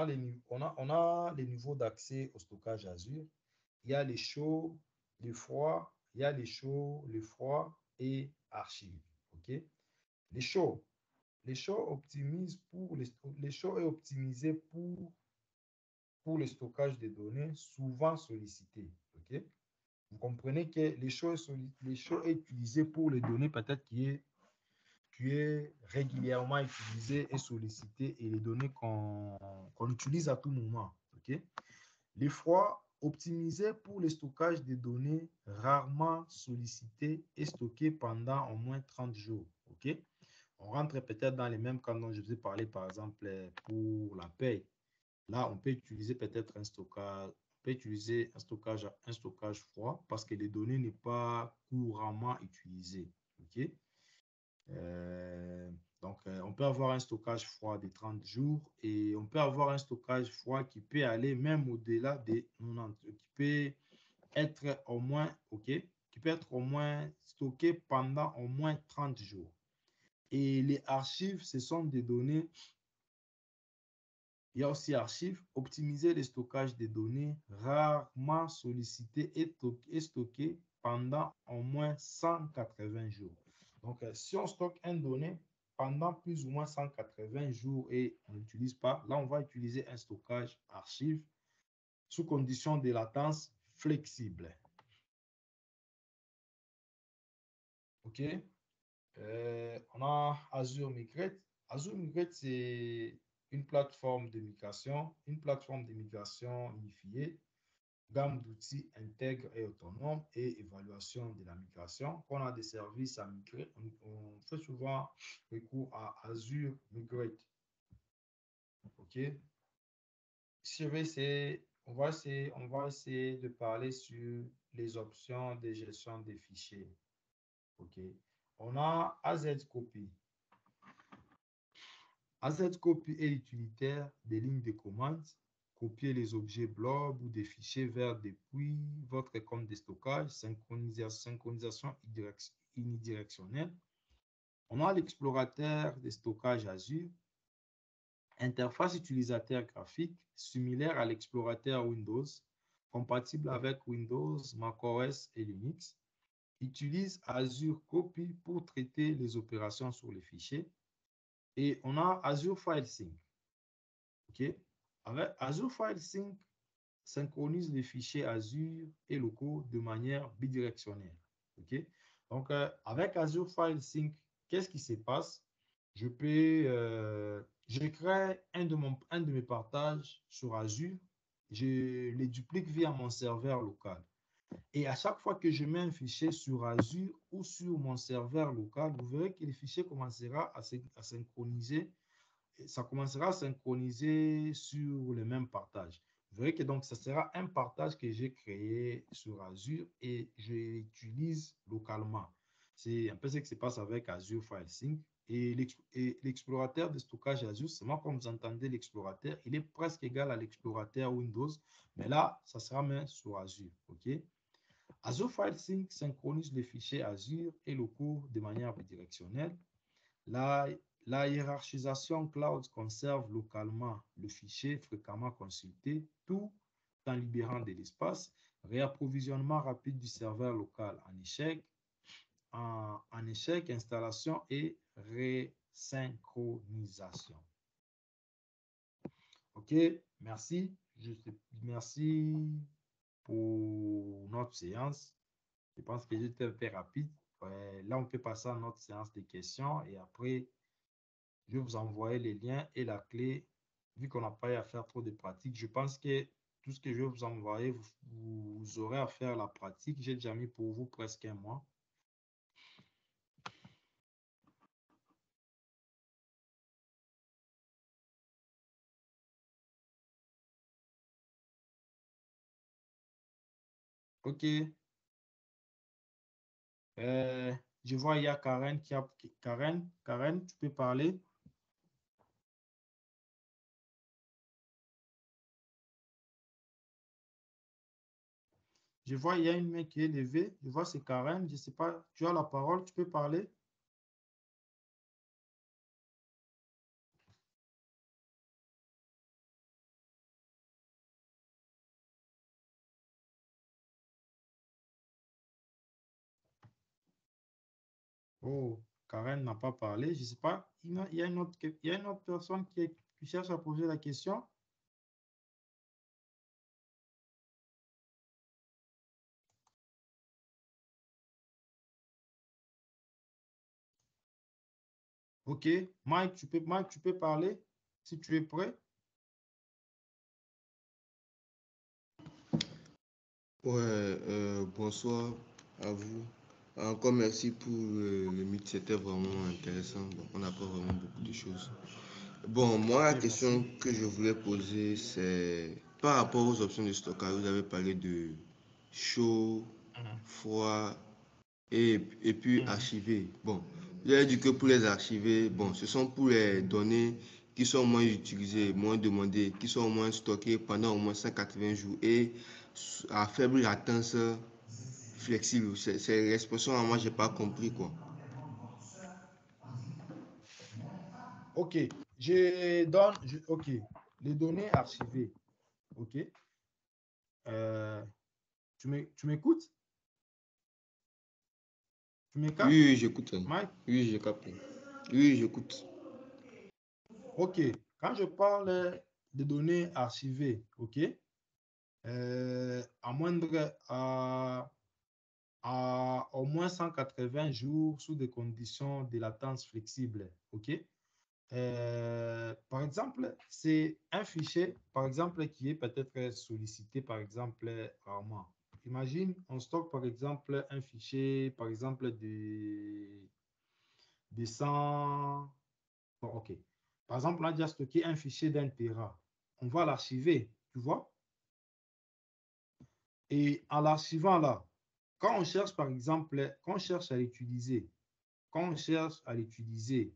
d'accès au stockage Azure. Il y a les chauds, les froids, il y a les chauds, les froids et archives. OK? Les chauds. Les chauds est optimisé pour le stockage des données souvent sollicitées. OK? Vous comprenez que les chauds est utilisé pour les données peut-être qui est régulièrement utilisé et sollicité et les données qu'on utilise à tout moment. Okay? Les froids optimisés pour le stockage des données rarement sollicitées et stockées pendant au moins 30 jours. Okay? On rentre peut-être dans les mêmes cas dont je vous ai parlé, par exemple, pour la paye. Là, on peut utiliser peut-être un stockage froid parce que les données n'est pas couramment utilisées. Okay? Donc, on peut avoir un stockage froid de 30 jours et on peut avoir un stockage froid qui peut aller même au-delà des 90, qui peut être au moins, qui peut être au moins stocké pendant au moins 30 jours. Et les archives, ce sont des données. Il y a aussi archives, optimiser le stockage des données rarement sollicitées et stockées pendant au moins 180 jours. Donc, si on stocke une donnée pendant plus ou moins 180 jours et on n'utilise pas, là, on va utiliser un stockage archive sous condition de latence flexible. OK? On a Azure Migrate. Azure Migrate, c'est une plateforme de migration unifiée, gamme d'outils intègres et autonomes et évaluation de la migration. Quand on a des services à migrer, on fait souvent recours à Azure Migrate. OK? Si je vais essayer, on va essayer de parler sur les options de gestion des fichiers. OK? On a AZCopy. AZCopy est utilitaire des lignes de commande, copier les objets blob ou des fichiers vers depuis votre compte de stockage, synchronisation unidirectionnelle. On a l'explorateur de stockage Azure, interface utilisateur graphique similaire à l'explorateur Windows, compatible avec Windows, macOS et Linux. Utilise Azure Copy pour traiter les opérations sur les fichiers. Et on a Azure File Sync. OK? Avec Azure File Sync, synchronise les fichiers Azure et locaux de manière bidirectionnelle. OK? Donc, avec Azure File Sync, qu'est-ce qui se passe? Je crée un de mes partages sur Azure, je les duplique via mon serveur local. Et à chaque fois que je mets un fichier sur Azure ou sur mon serveur local, vous verrez que le fichier commencera à synchroniser. Ça commencera à synchroniser sur le même partage. Vous verrez que donc, ça sera un partage que j'ai créé sur Azure et je l'utilise localement. C'est un peu ce qui se passe avec Azure File Sync. Et l'explorateur de stockage Azure, c'est moi, comme vous entendez l'explorateur, il est presque égal à l'explorateur Windows, mais là, ça sera mis sur Azure. OK? Azure File Sync synchronise les fichiers Azure et locaux de manière bidirectionnelle. La hiérarchisation cloud conserve localement le fichier fréquemment consulté, tout en libérant de l'espace. Réapprovisionnement rapide du serveur local en échec, installation et resynchronisation. OK, merci. Merci pour notre séance. Je pense que j'étais un peu rapide. Là, on peut passer à notre séance de questions et après, je vais vous envoyer les liens et la clé. Vu qu'on n'a pas eu à faire trop de pratique, je pense que tout ce que je vais vous envoyer, vous aurez à faire la pratique. J'ai déjà mis pour vous presque un mois. OK. Je vois, il y a Karen qui a... Karen, tu peux parler? Je vois, il y a une main qui est levée. Je vois, c'est Karen. Je ne sais pas, tu as la parole, tu peux parler? Oh, Karen n'a pas parlé. Je ne sais pas. Il y a une autre personne qui cherche à poser la question. OK. Mike, tu peux parler si tu es prêt. Ouais, bonsoir à vous. Encore merci pour le mythe, c'était vraiment intéressant. Bon, on apprend vraiment beaucoup de choses. Bon, moi, la OK, question merci. que je voulais poser, c'est par rapport aux options de stockage. Vous avez parlé de chaud, Mhm, froid et puis mhm, archiver. Bon, vous avez dit que pour les archiver, bon, ce sont pour les données qui sont moins utilisées, moins demandées, qui sont moins stockées pendant au moins 180 jours et à faible latence flexible. C'est l'expression, moi, j'ai pas compris quoi. OK. OK. Les données archivées. OK. Tu m'écoutes? Tu me captes, Oui, j'écoute. Mike? Oui, j'ai capté. Oui, j'écoute. OK. Quand je parle de données archivées, OK, à moindre, à au moins 180 jours sous des conditions de latence flexibles, OK? Par exemple, c'est un fichier, par exemple, qui est peut-être sollicité, par exemple, rarement. Imagine, on stocke, par exemple, un fichier, par exemple, de 100... Bon, OK. Par exemple, on a déjà stocké un fichier d'un téra. On va l'archiver, tu vois? Et en l'archivant là, quand on cherche, par exemple, quand on cherche à l'utiliser, quand on cherche à l'utiliser,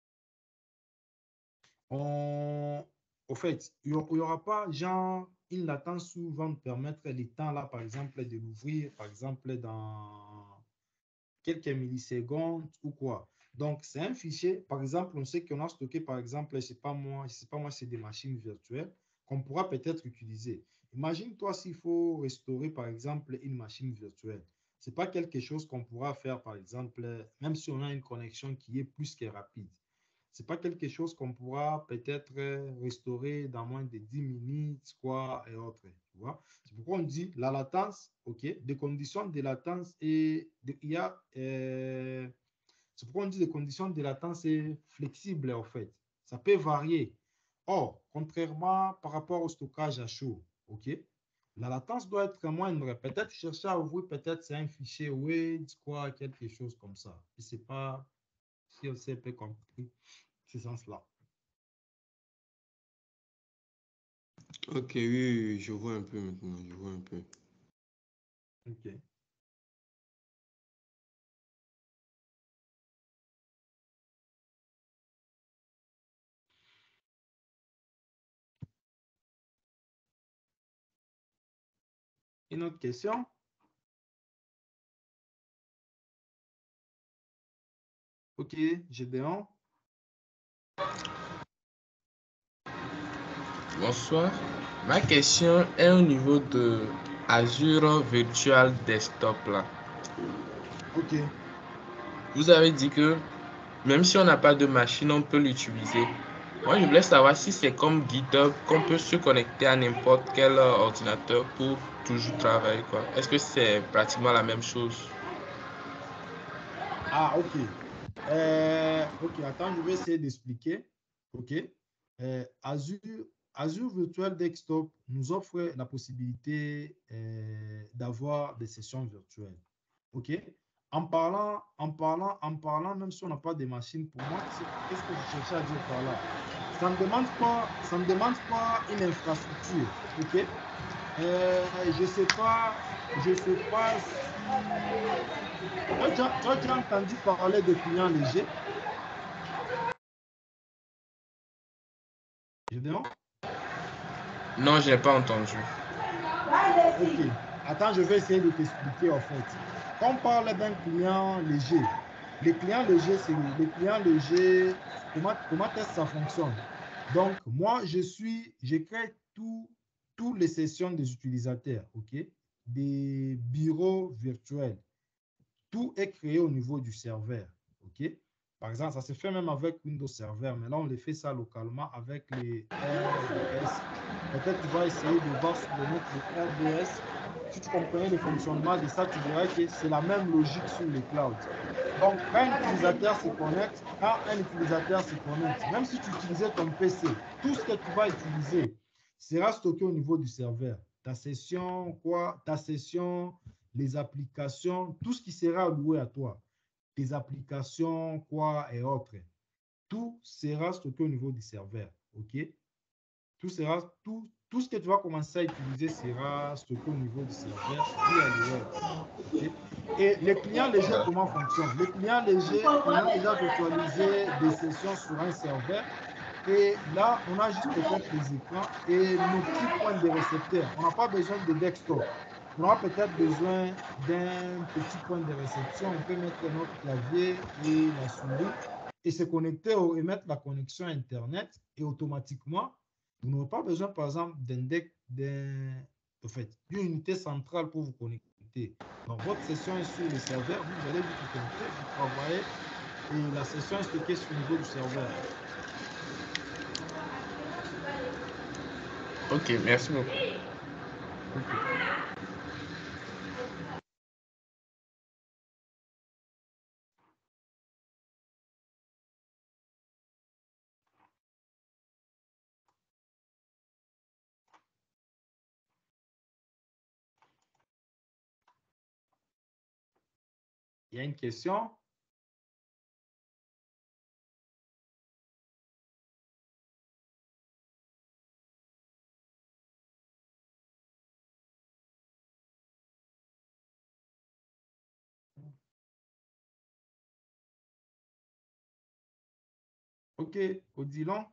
au fait, il n'y aura pas genre une latence souvent de permettre les temps là, par exemple, de l'ouvrir, par exemple, dans quelques millisecondes ou quoi. Donc, c'est un fichier, par exemple, on sait qu'on a stocké, par exemple, je ne sais pas moi, c'est des machines virtuelles qu'on pourra peut-être utiliser. Imagine-toi s'il faut restaurer, par exemple, une machine virtuelle. Ce n'est pas quelque chose qu'on pourra faire, par exemple, même si on a une connexion qui est plus que rapide. Ce n'est pas quelque chose qu'on pourra peut-être restaurer dans moins de 10 minutes, quoi, et autres. Tu vois? C'est pourquoi on dit la latence, OK, des conditions de latence et il y a, c'est pourquoi on dit des conditions de latence flexibles, en fait. Ça peut varier. Or, contrairement par rapport au stockage à chaud, OK, la latence doit être moindre. Peut-être chercher à ouvrir, peut-être c'est un fichier WAID, quoi, quelque chose comme ça. Je ne sais pas si on s'est un peu compris ce sens-là. Ok, oui, je vois un peu maintenant, je vois un peu. OK. Une autre question? OK, Gédéon. Bonsoir. Ma question est au niveau de Azure Virtual Desktop là. OK. Vous avez dit que même si on n'a pas de machine, on peut l'utiliser. Moi, je voulais savoir si c'est comme GitHub qu'on peut se connecter à n'importe quel ordinateur pour toujours travailler, quoi. Est-ce que c'est pratiquement la même chose? Ah, OK. OK, attends, je vais essayer d'expliquer. OK. Azure Virtual Desktop nous offre la possibilité d'avoir des sessions virtuelles. OK. En parlant, même si on n'a pas de machine, pour moi, qu'est-ce que je cherchais à dire par là? Ça ne demande pas une infrastructure. OK. Je ne sais pas si... Tu as déjà entendu parler de clients légers? Gédéon? Non, je n'ai pas entendu. OK. Attends, je vais essayer de t'expliquer en fait. Quand on parle d'un client léger, les clients légers, c'est les clients légers, comment est-ce que ça fonctionne? Donc, moi, je crée toutes les sessions des utilisateurs, OK? Des bureaux virtuels. Tout est créé au niveau du serveur, OK? Par exemple, ça se fait même avec Windows Server, mais là, on le fait ça localement avec les RDS. Peut-être tu vas essayer de voir sur le net les RDS. Si tu comprenais le fonctionnement de ça, tu verras que c'est la même logique sur les clouds. Donc, quand un utilisateur se connecte, même si tu utilisais ton PC, tout ce que tu vas utiliser sera stocké au niveau du serveur. Ta session, les applications, tout ce qui sera alloué à toi, tes applications, et autres, tout sera stocké au niveau du serveur, OK? Tout ce que tu vas commencer à utiliser sera stocké au niveau du serveur via le web, OK? Et les clients légers, comment fonctionnent? Les clients légers, ils ont déjà virtualisé des sessions sur un serveur. Et là, on a juste peut-être les écrans et nos petits points de récepteurs. On n'a pas besoin de desktop. On aura peut-être besoin d'un petit point de réception. On peut mettre notre clavier et la souris et se connecter et mettre la connexion Internet. Et automatiquement, vous n'aurez pas besoin, par exemple, d'une unité centrale pour vous connecter. connecter. Donc, votre session est sur le serveur, vous allez vous connecter, vous travaillez et la session est stockée sur le niveau du serveur. Ok, merci beaucoup. Ok. Il y a une question? Ok, Odilon.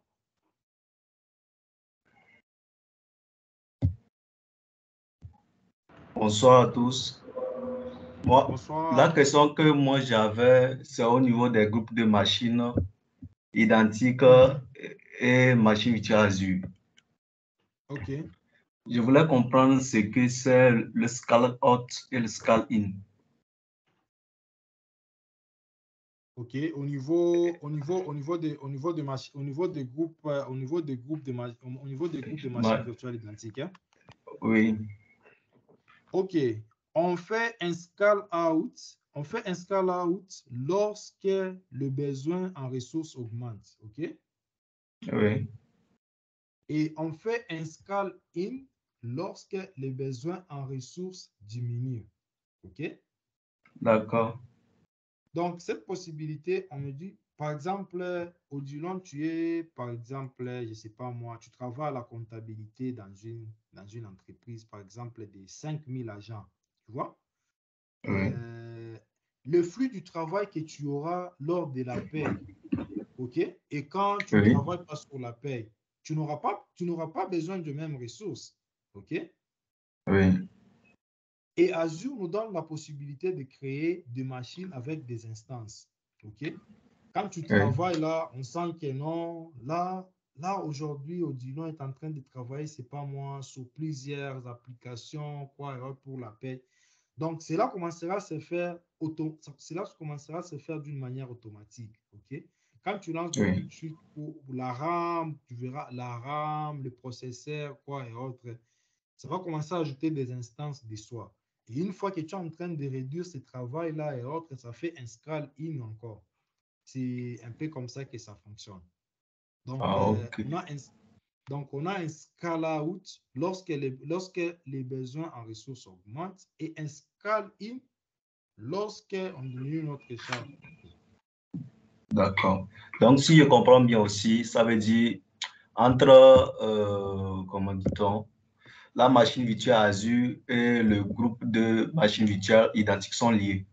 Bonsoir à tous. Moi, Bonsoir. la question que moi j'avais, c'est au niveau des groupes de machines identiques et machines virtuelles Azure. Ok. Je voulais comprendre ce que c'est le scale out et le scale in. Ok, au niveau des groupes de machines virtuelles identiques. Hein? Oui, Ok, on fait un scale out. On fait un scale out lorsque le besoin en ressources augmente. Ok, oui, et on fait un scale in lorsque les besoins en ressources diminuent. Ok. d'accord. Donc, cette possibilité, on me dit, par exemple, Odilon, tu es, par exemple, je ne sais pas moi, tu travailles à la comptabilité dans une entreprise, par exemple, de 5000 agents, tu vois? Oui, Le flux du travail que tu auras lors de la paye, OK? Et quand tu ne oui, travailles pas sur la paye, tu n'auras pas besoin de mêmes ressources, OK? oui, Et Azure nous donne la possibilité de créer des machines avec des instances, OK? Quand tu oui, travailles là, on sent que non, là aujourd'hui, Odilon est en train de travailler, c'est pas moi, sur plusieurs applications, quoi, pour la paix. Donc, cela commencera à se faire d'une manière automatique, ok? Quand tu lances donc tout oui, de suite pour la RAM, tu verras la RAM, le processeur, quoi et autres, ça va commencer à ajouter des instances de soi. Et une fois que tu es en train de réduire ce travail-là et autres, ça fait un scale in encore. C'est un peu comme ça que ça fonctionne. Donc, ok, on a un scale out lorsque les besoins en ressources augmentent et un scale in lorsque on diminue notre charge. d'accord. Donc, si je comprends bien aussi, ça veut dire entre, comment dit-on, la machine virtuelle Azure et le groupe de machines virtuelles identiques sont liés.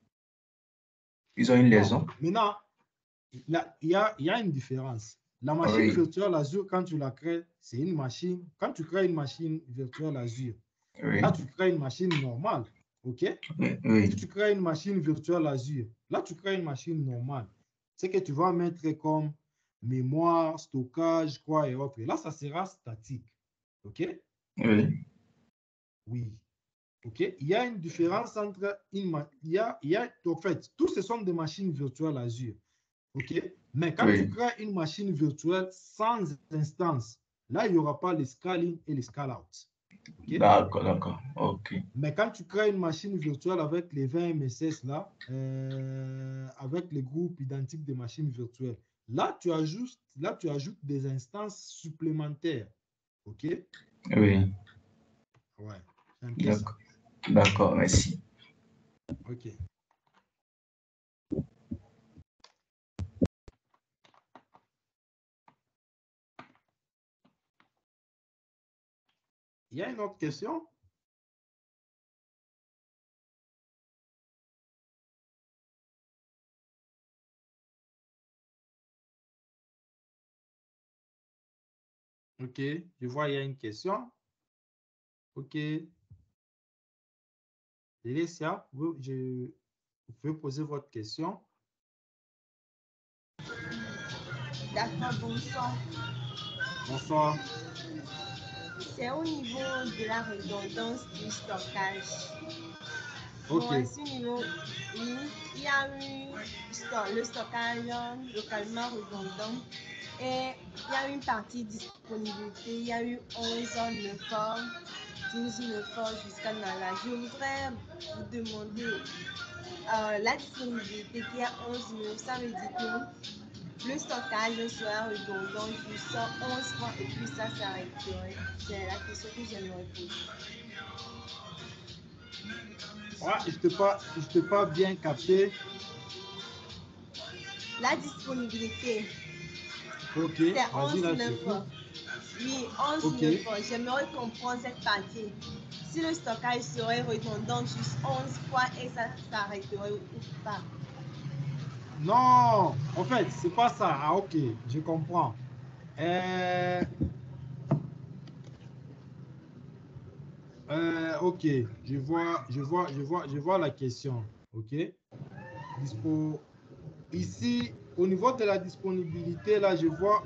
Ils ont une Non, liaison. maintenant, il y a une différence. La machine Oui, virtuelle Azure, quand tu la crées, c'est une machine. Quand tu crées une machine virtuelle Azure, oui, là, tu crées une machine normale. OK? oui, Si oui, tu crées une machine virtuelle Azure, là, tu crées une machine normale. C'est que tu vas mettre comme mémoire, stockage, quoi et autres. Et là, ça sera statique. OK? oui, Oui. OK? Il y a une différence entre en fait, tous ce sont des machines virtuelles Azure. OK? Mais quand tu oui. crées une machine virtuelle sans instance, là, il n'y aura pas le scaling et le scale out. OK? D'accord, d'accord. OK. Mais quand tu crées une machine virtuelle avec les 20 MSS là, avec les groupes identiques de machines virtuelles, là tu ajoutes des instances supplémentaires. OK? Oui, Ouais, c'est un peu ça. d'accord. D'accord, merci. OK. Il y a une autre question? OK, je vois, il y a une question. OK. Laetitia, vous pouvez poser votre question. D'accord, bonsoir. Bonsoir. C'est au niveau de la redondance du stockage. Ok. Bon, ainsi, niveau unique, il y a eu le stockage localement redondant et il y a eu une partie disponibilité. Il y a eu 11 ans, 9 ans, 12, 9 ans jusqu'à Nala. Je voudrais vous demander la disponibilité qui est 11 9, ça veut dire que le stockage sera redondant jusqu'à 11 fois et puis ça s'arrêterait. C'est la question que j'aimerais poser. Ouais, je t'ai pas bien capté. La disponibilité, Ok, c'est vas-y, 11 là, je 9 t'écoute. Oui, 11 Ok. 9. J'aimerais comprendre cette partie. Si le stockage serait redondant juste 11 fois et ça s'arrêterait ou pas. Non, en fait, c'est pas ça. Ah, ok, je comprends. Ok, je vois la question. Ok. Ici, au niveau de la disponibilité, là, je vois,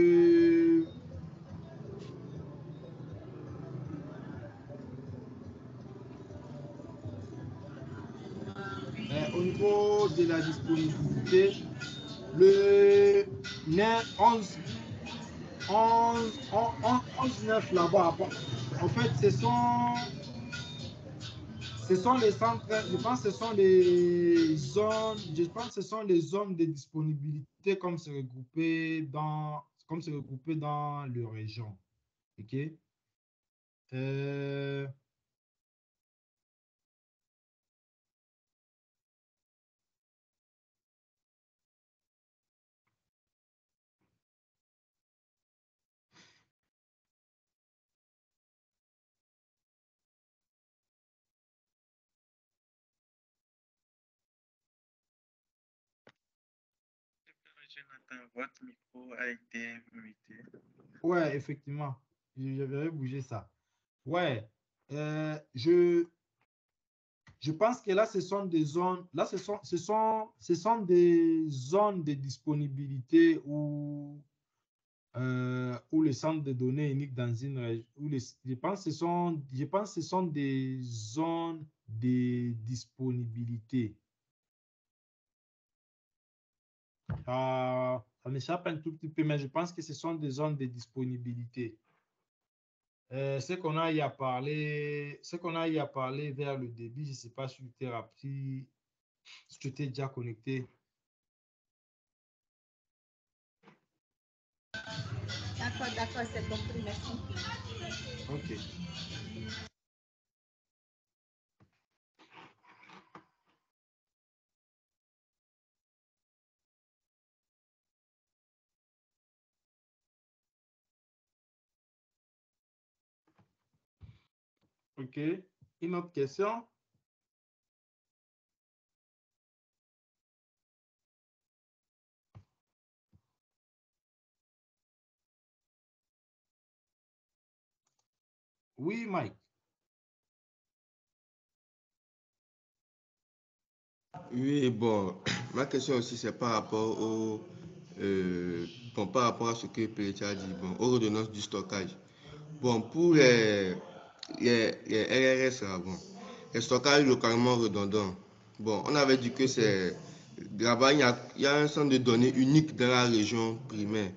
au niveau de la disponibilité, le 11, 9 là-bas. En fait, ce sont les centres, je pense que ce sont les zones, je pense que ce sont les zones de disponibilité comme c'est regroupé dans les régions. OK? Euh, Jonathan, votre micro a été muté. ouais, effectivement, j'avais bougé ça. Ouais, je pense que là, ce sont des zones, là, ce sont des zones de disponibilité où les centres de données uniques dans une région, je pense que ce sont des zones de disponibilité. Ça m'échappe un tout petit peu, mais je pense que ce sont des zones de disponibilité. Ce qu'on a y à parler, vers le début, je ne sais pas si tu t'es rappelé, si tu t'es déjà connecté. D'accord, c'est compris, merci. Ok. Ok. Une autre question? Oui, Mike. Oui, bon, ma question aussi, c'est par rapport par rapport à ce que Pelletier a dit, bon, aux redondances du stockage. Bon, pour les RRS, là, bon, les stockages localement redondants, bon, on avait dit que c'est, là-bas, il y a un centre de données unique dans la région primaire.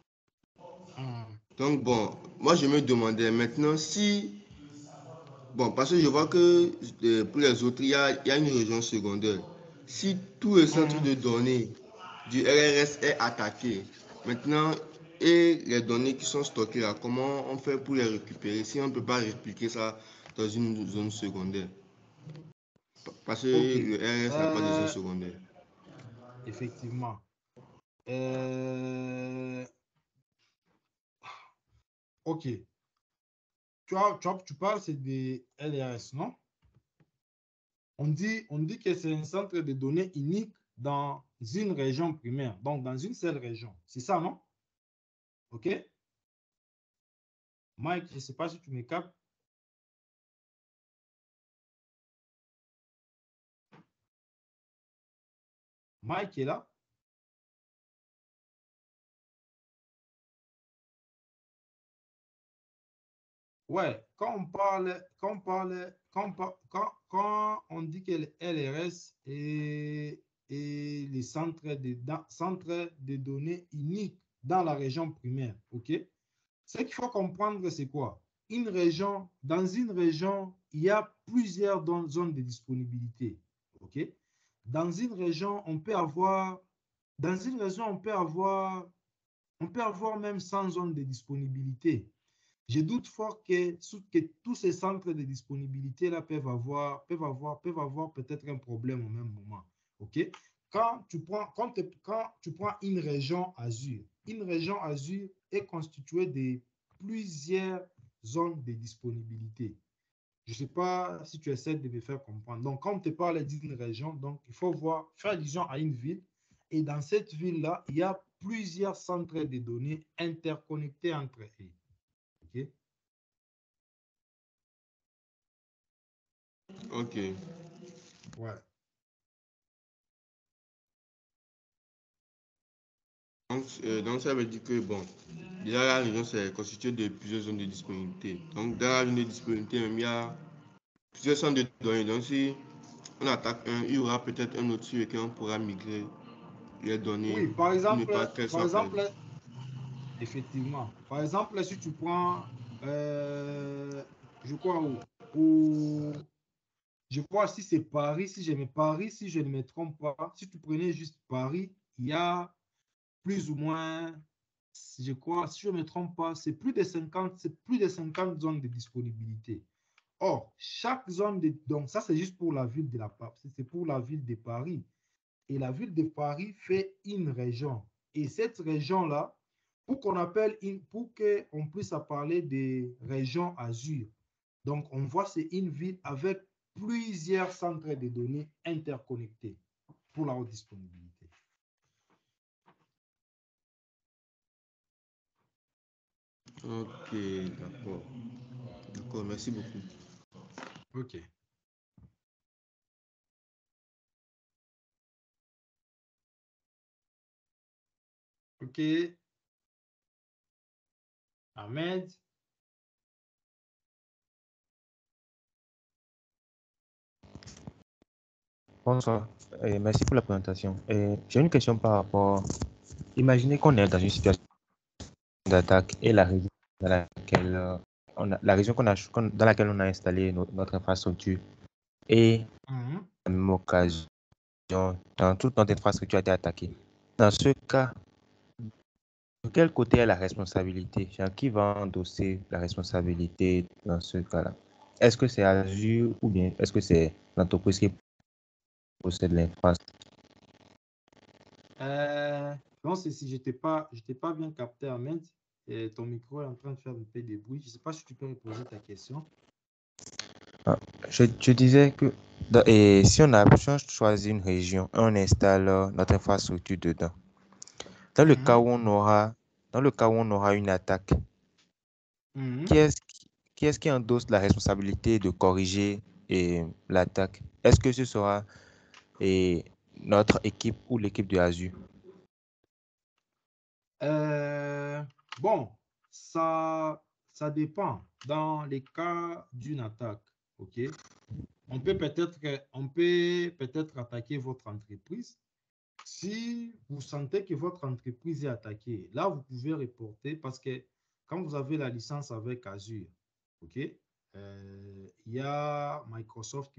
Donc, bon, moi, je me demandais maintenant si, bon, parce que je vois que pour les autres, il y a une région secondaire. Si tout le centre de données du RRS est attaqué, maintenant, et les données qui sont stockées là, comment on fait pour les récupérer si on ne peut pas répliquer ça dans une zone secondaire? Parce que Ok. le RRS n'a pas de zone secondaire. Effectivement. Ok. Tu parles, c'est des LRS, non? On dit que c'est un centre de données unique dans une région primaire, donc dans une seule région. C'est ça, non? OK? Mike, je ne sais pas si tu me captes. Mike est là? Ouais, quand on dit que les LRS et les centres de données uniques dans la région primaire, ok? Ce qu'il faut comprendre, c'est quoi? Dans une région, il y a plusieurs zones de disponibilité, ok? Dans une région, on peut avoir même 100 zones de disponibilité. Je doute fort que tous ces centres de disponibilité-là peuvent avoir peut-être un problème au même moment. OK? Quand tu prends une région Azure est constituée de plusieurs zones de disponibilité. Je ne sais pas si tu essaies de me faire comprendre. Donc, quand on te parle d'une région, donc il faut faire allusion à une ville. Et dans cette ville-là, il y a plusieurs centres de données interconnectés entre eux. OK? Ok. Ouais. Donc, ça veut dire que, bon, déjà la région, c'est constitué de plusieurs zones de disponibilité. Donc, dans la zone de disponibilité, même, il y a plusieurs centres de données. Donc, si on attaque un, il y aura peut-être un autre sur lequel on pourra migrer les données Oui, pour ne pas qu'elles soient perdues. effectivement. Par exemple, si tu prends, je crois, je crois si c'est Paris, si je ne me trompe pas, si tu prenais juste Paris, il y a plus ou moins, je crois, si je ne me trompe pas, c'est plus de 50 zones de disponibilité. Or, donc ça c'est juste pour la ville c'est pour la ville de Paris. Et la ville de Paris fait une région. Et cette région-là, pour qu'on puisse parler des régions Azure, donc on voit c'est une ville avec plusieurs centres de données interconnectés pour la haute disponibilité. Ok, d'accord. D'accord, merci beaucoup. OK. OK. Ahmed. Bonsoir, et merci pour la présentation. J'ai une question par rapport. Imaginez qu'on est dans une situation d'attaque et la région dans laquelle dans laquelle on a installé notre infrastructure et à la même occasion, dans toute notre infrastructure a été attaquée. Dans ce cas, de quel côté est la responsabilité? Qui va endosser la responsabilité dans ce cas-là? Est-ce que c'est Azure ou bien est-ce que c'est l'entreprise qui possède l'infrastructure? Non, si je t'ai pas bien capté, Ahmed. Ton micro est en train de faire un peu de bruit. Je ne sais pas si tu peux me poser ta question. Je disais que si on choisi une région, on installe notre infrastructure dedans. Dans le cas où on aura une attaque, qui est-ce qui endosse la responsabilité de corriger l'attaque? Est-ce que ce sera notre équipe ou l'équipe de Azure? Bon, ça dépend. Dans les cas d'une attaque, OK? On peut peut-être attaquer votre entreprise. Si vous sentez que votre entreprise est attaquée, là, vous pouvez reporter parce que quand vous avez la licence avec Azure, OK? Il y a Microsoft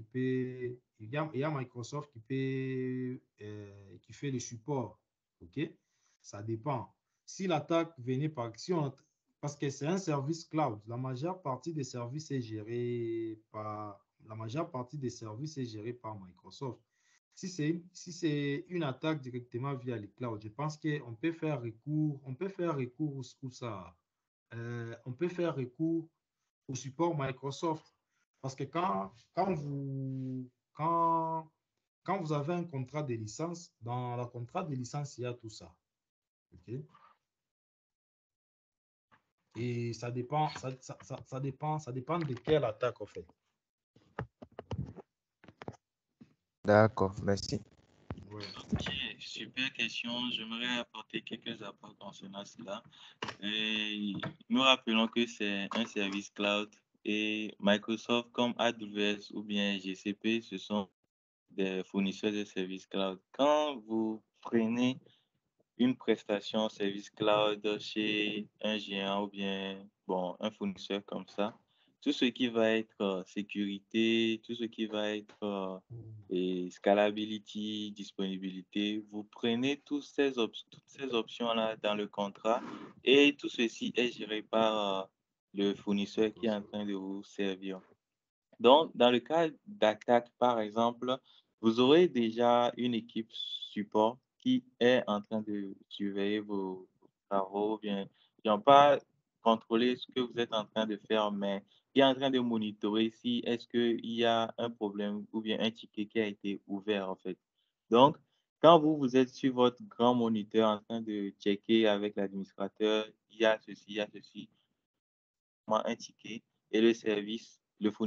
qui fait le support, OK? Ça dépend. Si l'attaque venait parce que c'est un service cloud, la majeure partie des services est gérée par Microsoft. Si c'est une attaque directement via les clouds, je pense qu'on peut faire recours, on peut faire recours au support Microsoft. Parce que quand vous avez un contrat de licence, dans le contrat de licence, il y a tout ça. OK? Et ça dépend de quelle attaque on fait. D'accord, merci. Ouais. Ok, super question. J'aimerais apporter quelques apports concernant cela. Et nous rappelons que c'est un service cloud et Microsoft comme AWS ou bien GCP, ce sont des fournisseurs de services cloud. Quand vous prenez une prestation service cloud chez un géant ou bien bon, un fournisseur comme ça, tout ce qui va être sécurité, tout ce qui va être et scalability, disponibilité, vous prenez toutes ces options-là dans le contrat et tout ceci est géré par le fournisseur qui est en train de vous servir. Donc, dans le cas d'attaque, par exemple, vous aurez déjà une équipe support qui est en train de surveiller vos travaux, bien, qui n'ont pas contrôlé ce que vous êtes en train de faire, mais qui est en train de monitorer si est-ce qu'il y a un problème ou bien un ticket qui a été ouvert, en fait. Donc, quand vous êtes sur votre grand moniteur en train de checker avec l'administrateur, il y a ceci, un ticket et le service,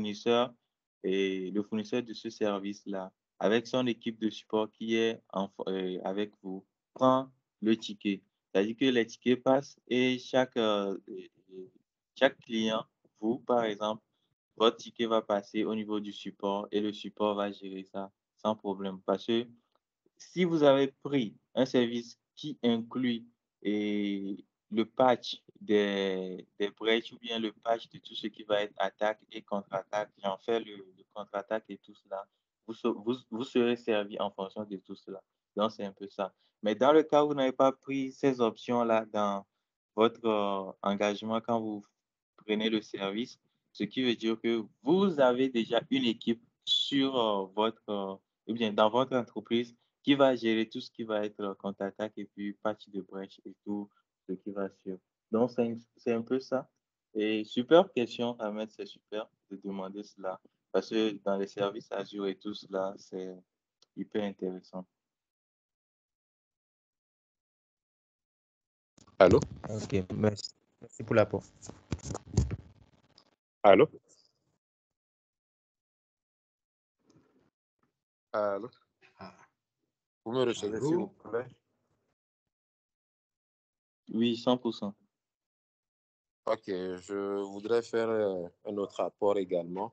le fournisseur de ce service-là, avec son équipe de support qui est avec vous, prend le ticket. C'est-à-dire que les tickets passent et chaque client, vous par exemple, votre ticket va passer au niveau du support et le support va gérer ça sans problème. Parce que si vous avez pris un service qui inclut le patch des brèches ou bien le patch de tout ce qui va être attaque et contre-attaque, j'en fais le contre-attaque et tout cela, vous serez servi en fonction de tout cela. Donc, c'est un peu ça. Mais dans le cas où vous n'avez pas pris ces options-là dans votre engagement quand vous prenez le service, ce qui veut dire que vous avez déjà une équipe sur ou bien dans votre entreprise qui va gérer tout ce qui va être contre-attaque et puis patch de brèche et tout ce qui va suivre. Donc, c'est un peu ça. Et super question, Ahmed, c'est super de demander cela parce que dans les services Azure et tout cela, c'est hyper intéressant. Allô? Ok, merci. Merci pour l'apport. Allô? Allô? Vous me recevez, s'il vous plaît? Oui, 100%. Ok, je voudrais faire un autre rapport également.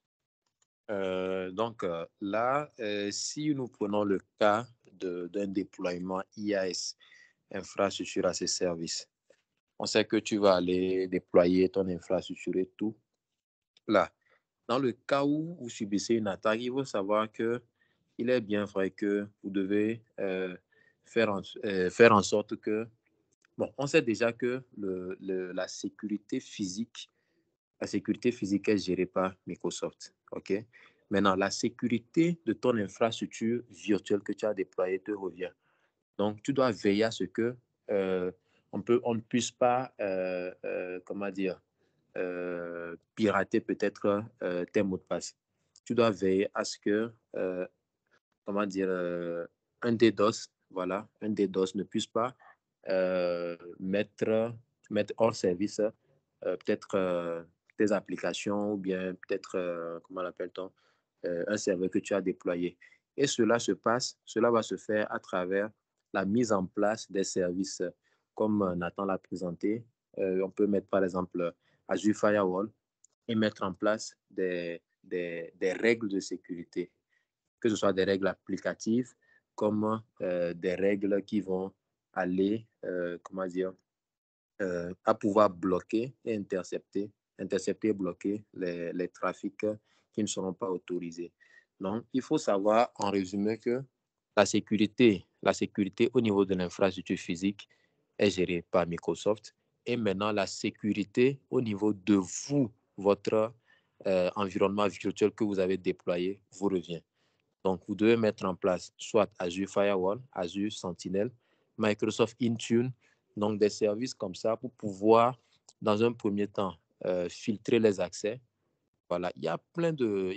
Là, si nous prenons le cas d'un déploiement IaaS, infrastructure as a service, on sait que tu vas aller déployer ton infrastructure et tout. Là, dans le cas où vous subissez une attaque, il faut savoir que il est bien vrai que vous devez faire en sorte que, bon, on sait déjà que la sécurité physique est gérée par Microsoft. OK? Maintenant, la sécurité de ton infrastructure virtuelle que tu as déployée te revient. Donc, tu dois veiller à ce que on ne puisse pas, comment dire, pirater peut-être tes mots de passe. Tu dois veiller à ce que, comment dire, un DDoS, voilà, un DDoS ne puisse pas mettre hors service peut-être tes applications ou bien peut-être, comment l'appelle-t-on, un serveur que tu as déployé. Et cela va se faire à travers la mise en place des services comme Nathan l'a présenté. On peut mettre par exemple Azure Firewall et mettre en place des règles de sécurité, que ce soit des règles applicatives comme des règles qui vont aller, comment dire, à pouvoir bloquer et intercepter et bloquer les trafics qui ne seront pas autorisés. Donc, il faut savoir en résumé que la sécurité au niveau de l'infrastructure physique est gérée par Microsoft et maintenant la sécurité au niveau de vous, votre environnement virtuel que vous avez déployé vous revient. Donc, vous devez mettre en place soit Azure Firewall, Azure Sentinel, Microsoft Intune, donc des services comme ça pour pouvoir, dans un premier temps, filtrer les accès. Voilà, il y a plein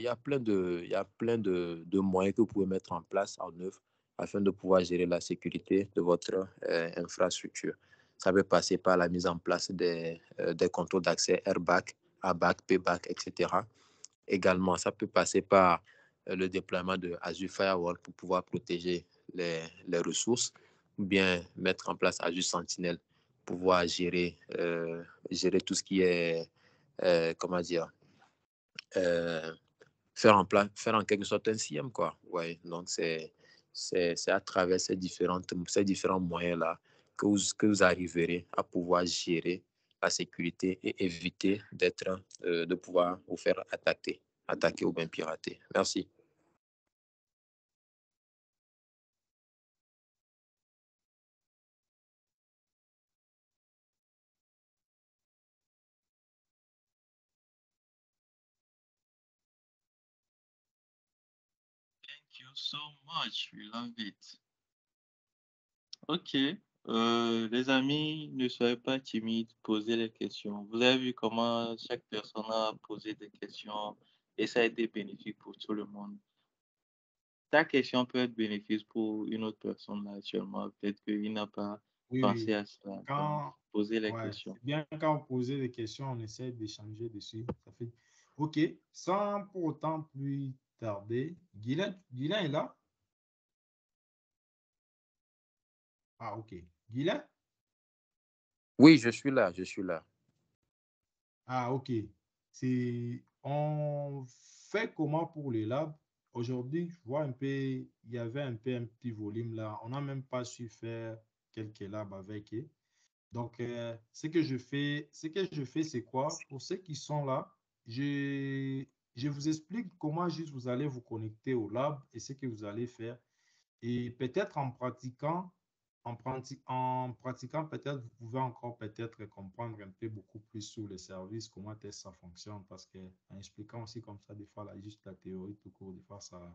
de moyens que vous pouvez mettre en place, en œuvre, afin de pouvoir gérer la sécurité de votre infrastructure. Ça peut passer par la mise en place des contrôles d'accès AirBack, ABAC, PBAC, etc. Également, ça peut passer par le déploiement de Azure Firewall pour pouvoir protéger les ressources, ou bien mettre en place Azure Sentinel pour pouvoir gérer tout ce qui est, comment dire, faire en quelque sorte un CIEM, quoi. Ouais, donc c'est à travers ces différents moyens-là que vous arriverez à pouvoir gérer la sécurité et éviter de pouvoir vous faire attaquer ou bien pirater. Merci. Thank you so much. We love it. Ok. Les amis, ne soyez pas timides, posez les questions. Vous avez vu comment chaque personne a posé des questions et ça a été bénéfique pour tout le monde. Ta question peut être bénéfique pour une autre personne là, actuellement. Peut-être qu'il n'a pas Oui, pensé oui. à cela. Donc, Quand, posez les ouais, questions. c'est bien quand vous posez des questions, on essaie d'échanger dessus. Ça fait... OK. Sans pour autant plus tarder, Guylain est là? Ah, OK. Guylain? Oui, je suis là. Ah, OK. On fait comment pour les labs? Aujourd'hui, je vois un peu, il y avait un peu un petit volume là. On n'a même pas su faire quelques labs avec eux. Donc, ce que je fais, c'est quoi? Pour ceux qui sont là, je vous explique comment juste vous allez vous connecter au lab et ce que vous allez faire. Et peut-être en pratiquant, peut-être vous pouvez encore peut-être comprendre un peu beaucoup plus sur les services, comment est-ce que ça fonctionne, parce que en expliquant aussi comme ça, des fois, là, juste la théorie tout court, des fois, ça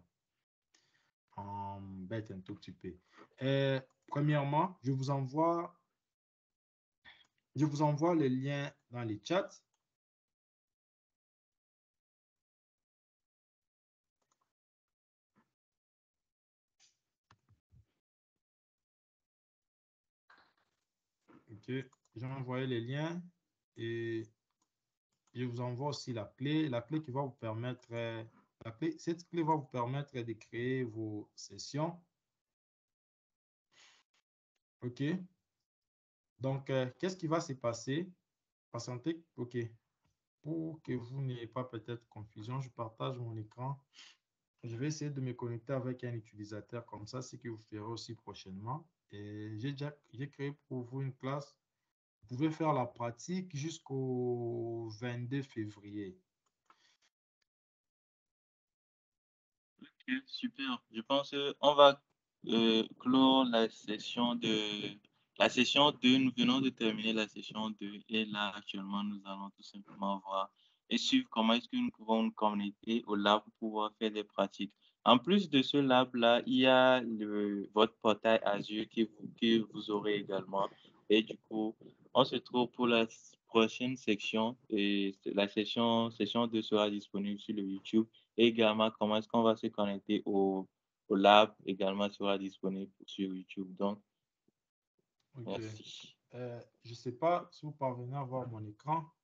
embête un tout petit peu. Premièrement, je vous envoie les liens dans les chats. OK. J'ai envoyé les liens et je vous envoie aussi la clé qui va vous permettre, cette clé va vous permettre de créer vos sessions. OK. Donc, qu'est-ce qui va se passer? Patientez. OK. Pour que vous n'ayez pas peut-être confusion, je partage mon écran. Je vais essayer de me connecter avec un utilisateur comme ça, ce que vous ferez aussi prochainement. Et j'ai créé pour vous une classe. Vous pouvez faire la pratique jusqu'au 22 février. Ok, super. Je pense qu'on va clore la session 2. Nous venons de terminer la session 2 et là, actuellement, nous allons tout simplement voir et suivre comment est-ce que nous pouvons nous connecter au lab pour pouvoir faire des pratiques. En plus de ce lab-là, il y a votre portail Azure que vous aurez également. Et du coup, on se trouve pour la prochaine section et la session 2 sera disponible sur le YouTube. Et également, comment est-ce qu'on va se connecter au lab également sera disponible sur YouTube. Donc, OK. merci. Je ne sais pas si vous parvenez à voir mon écran.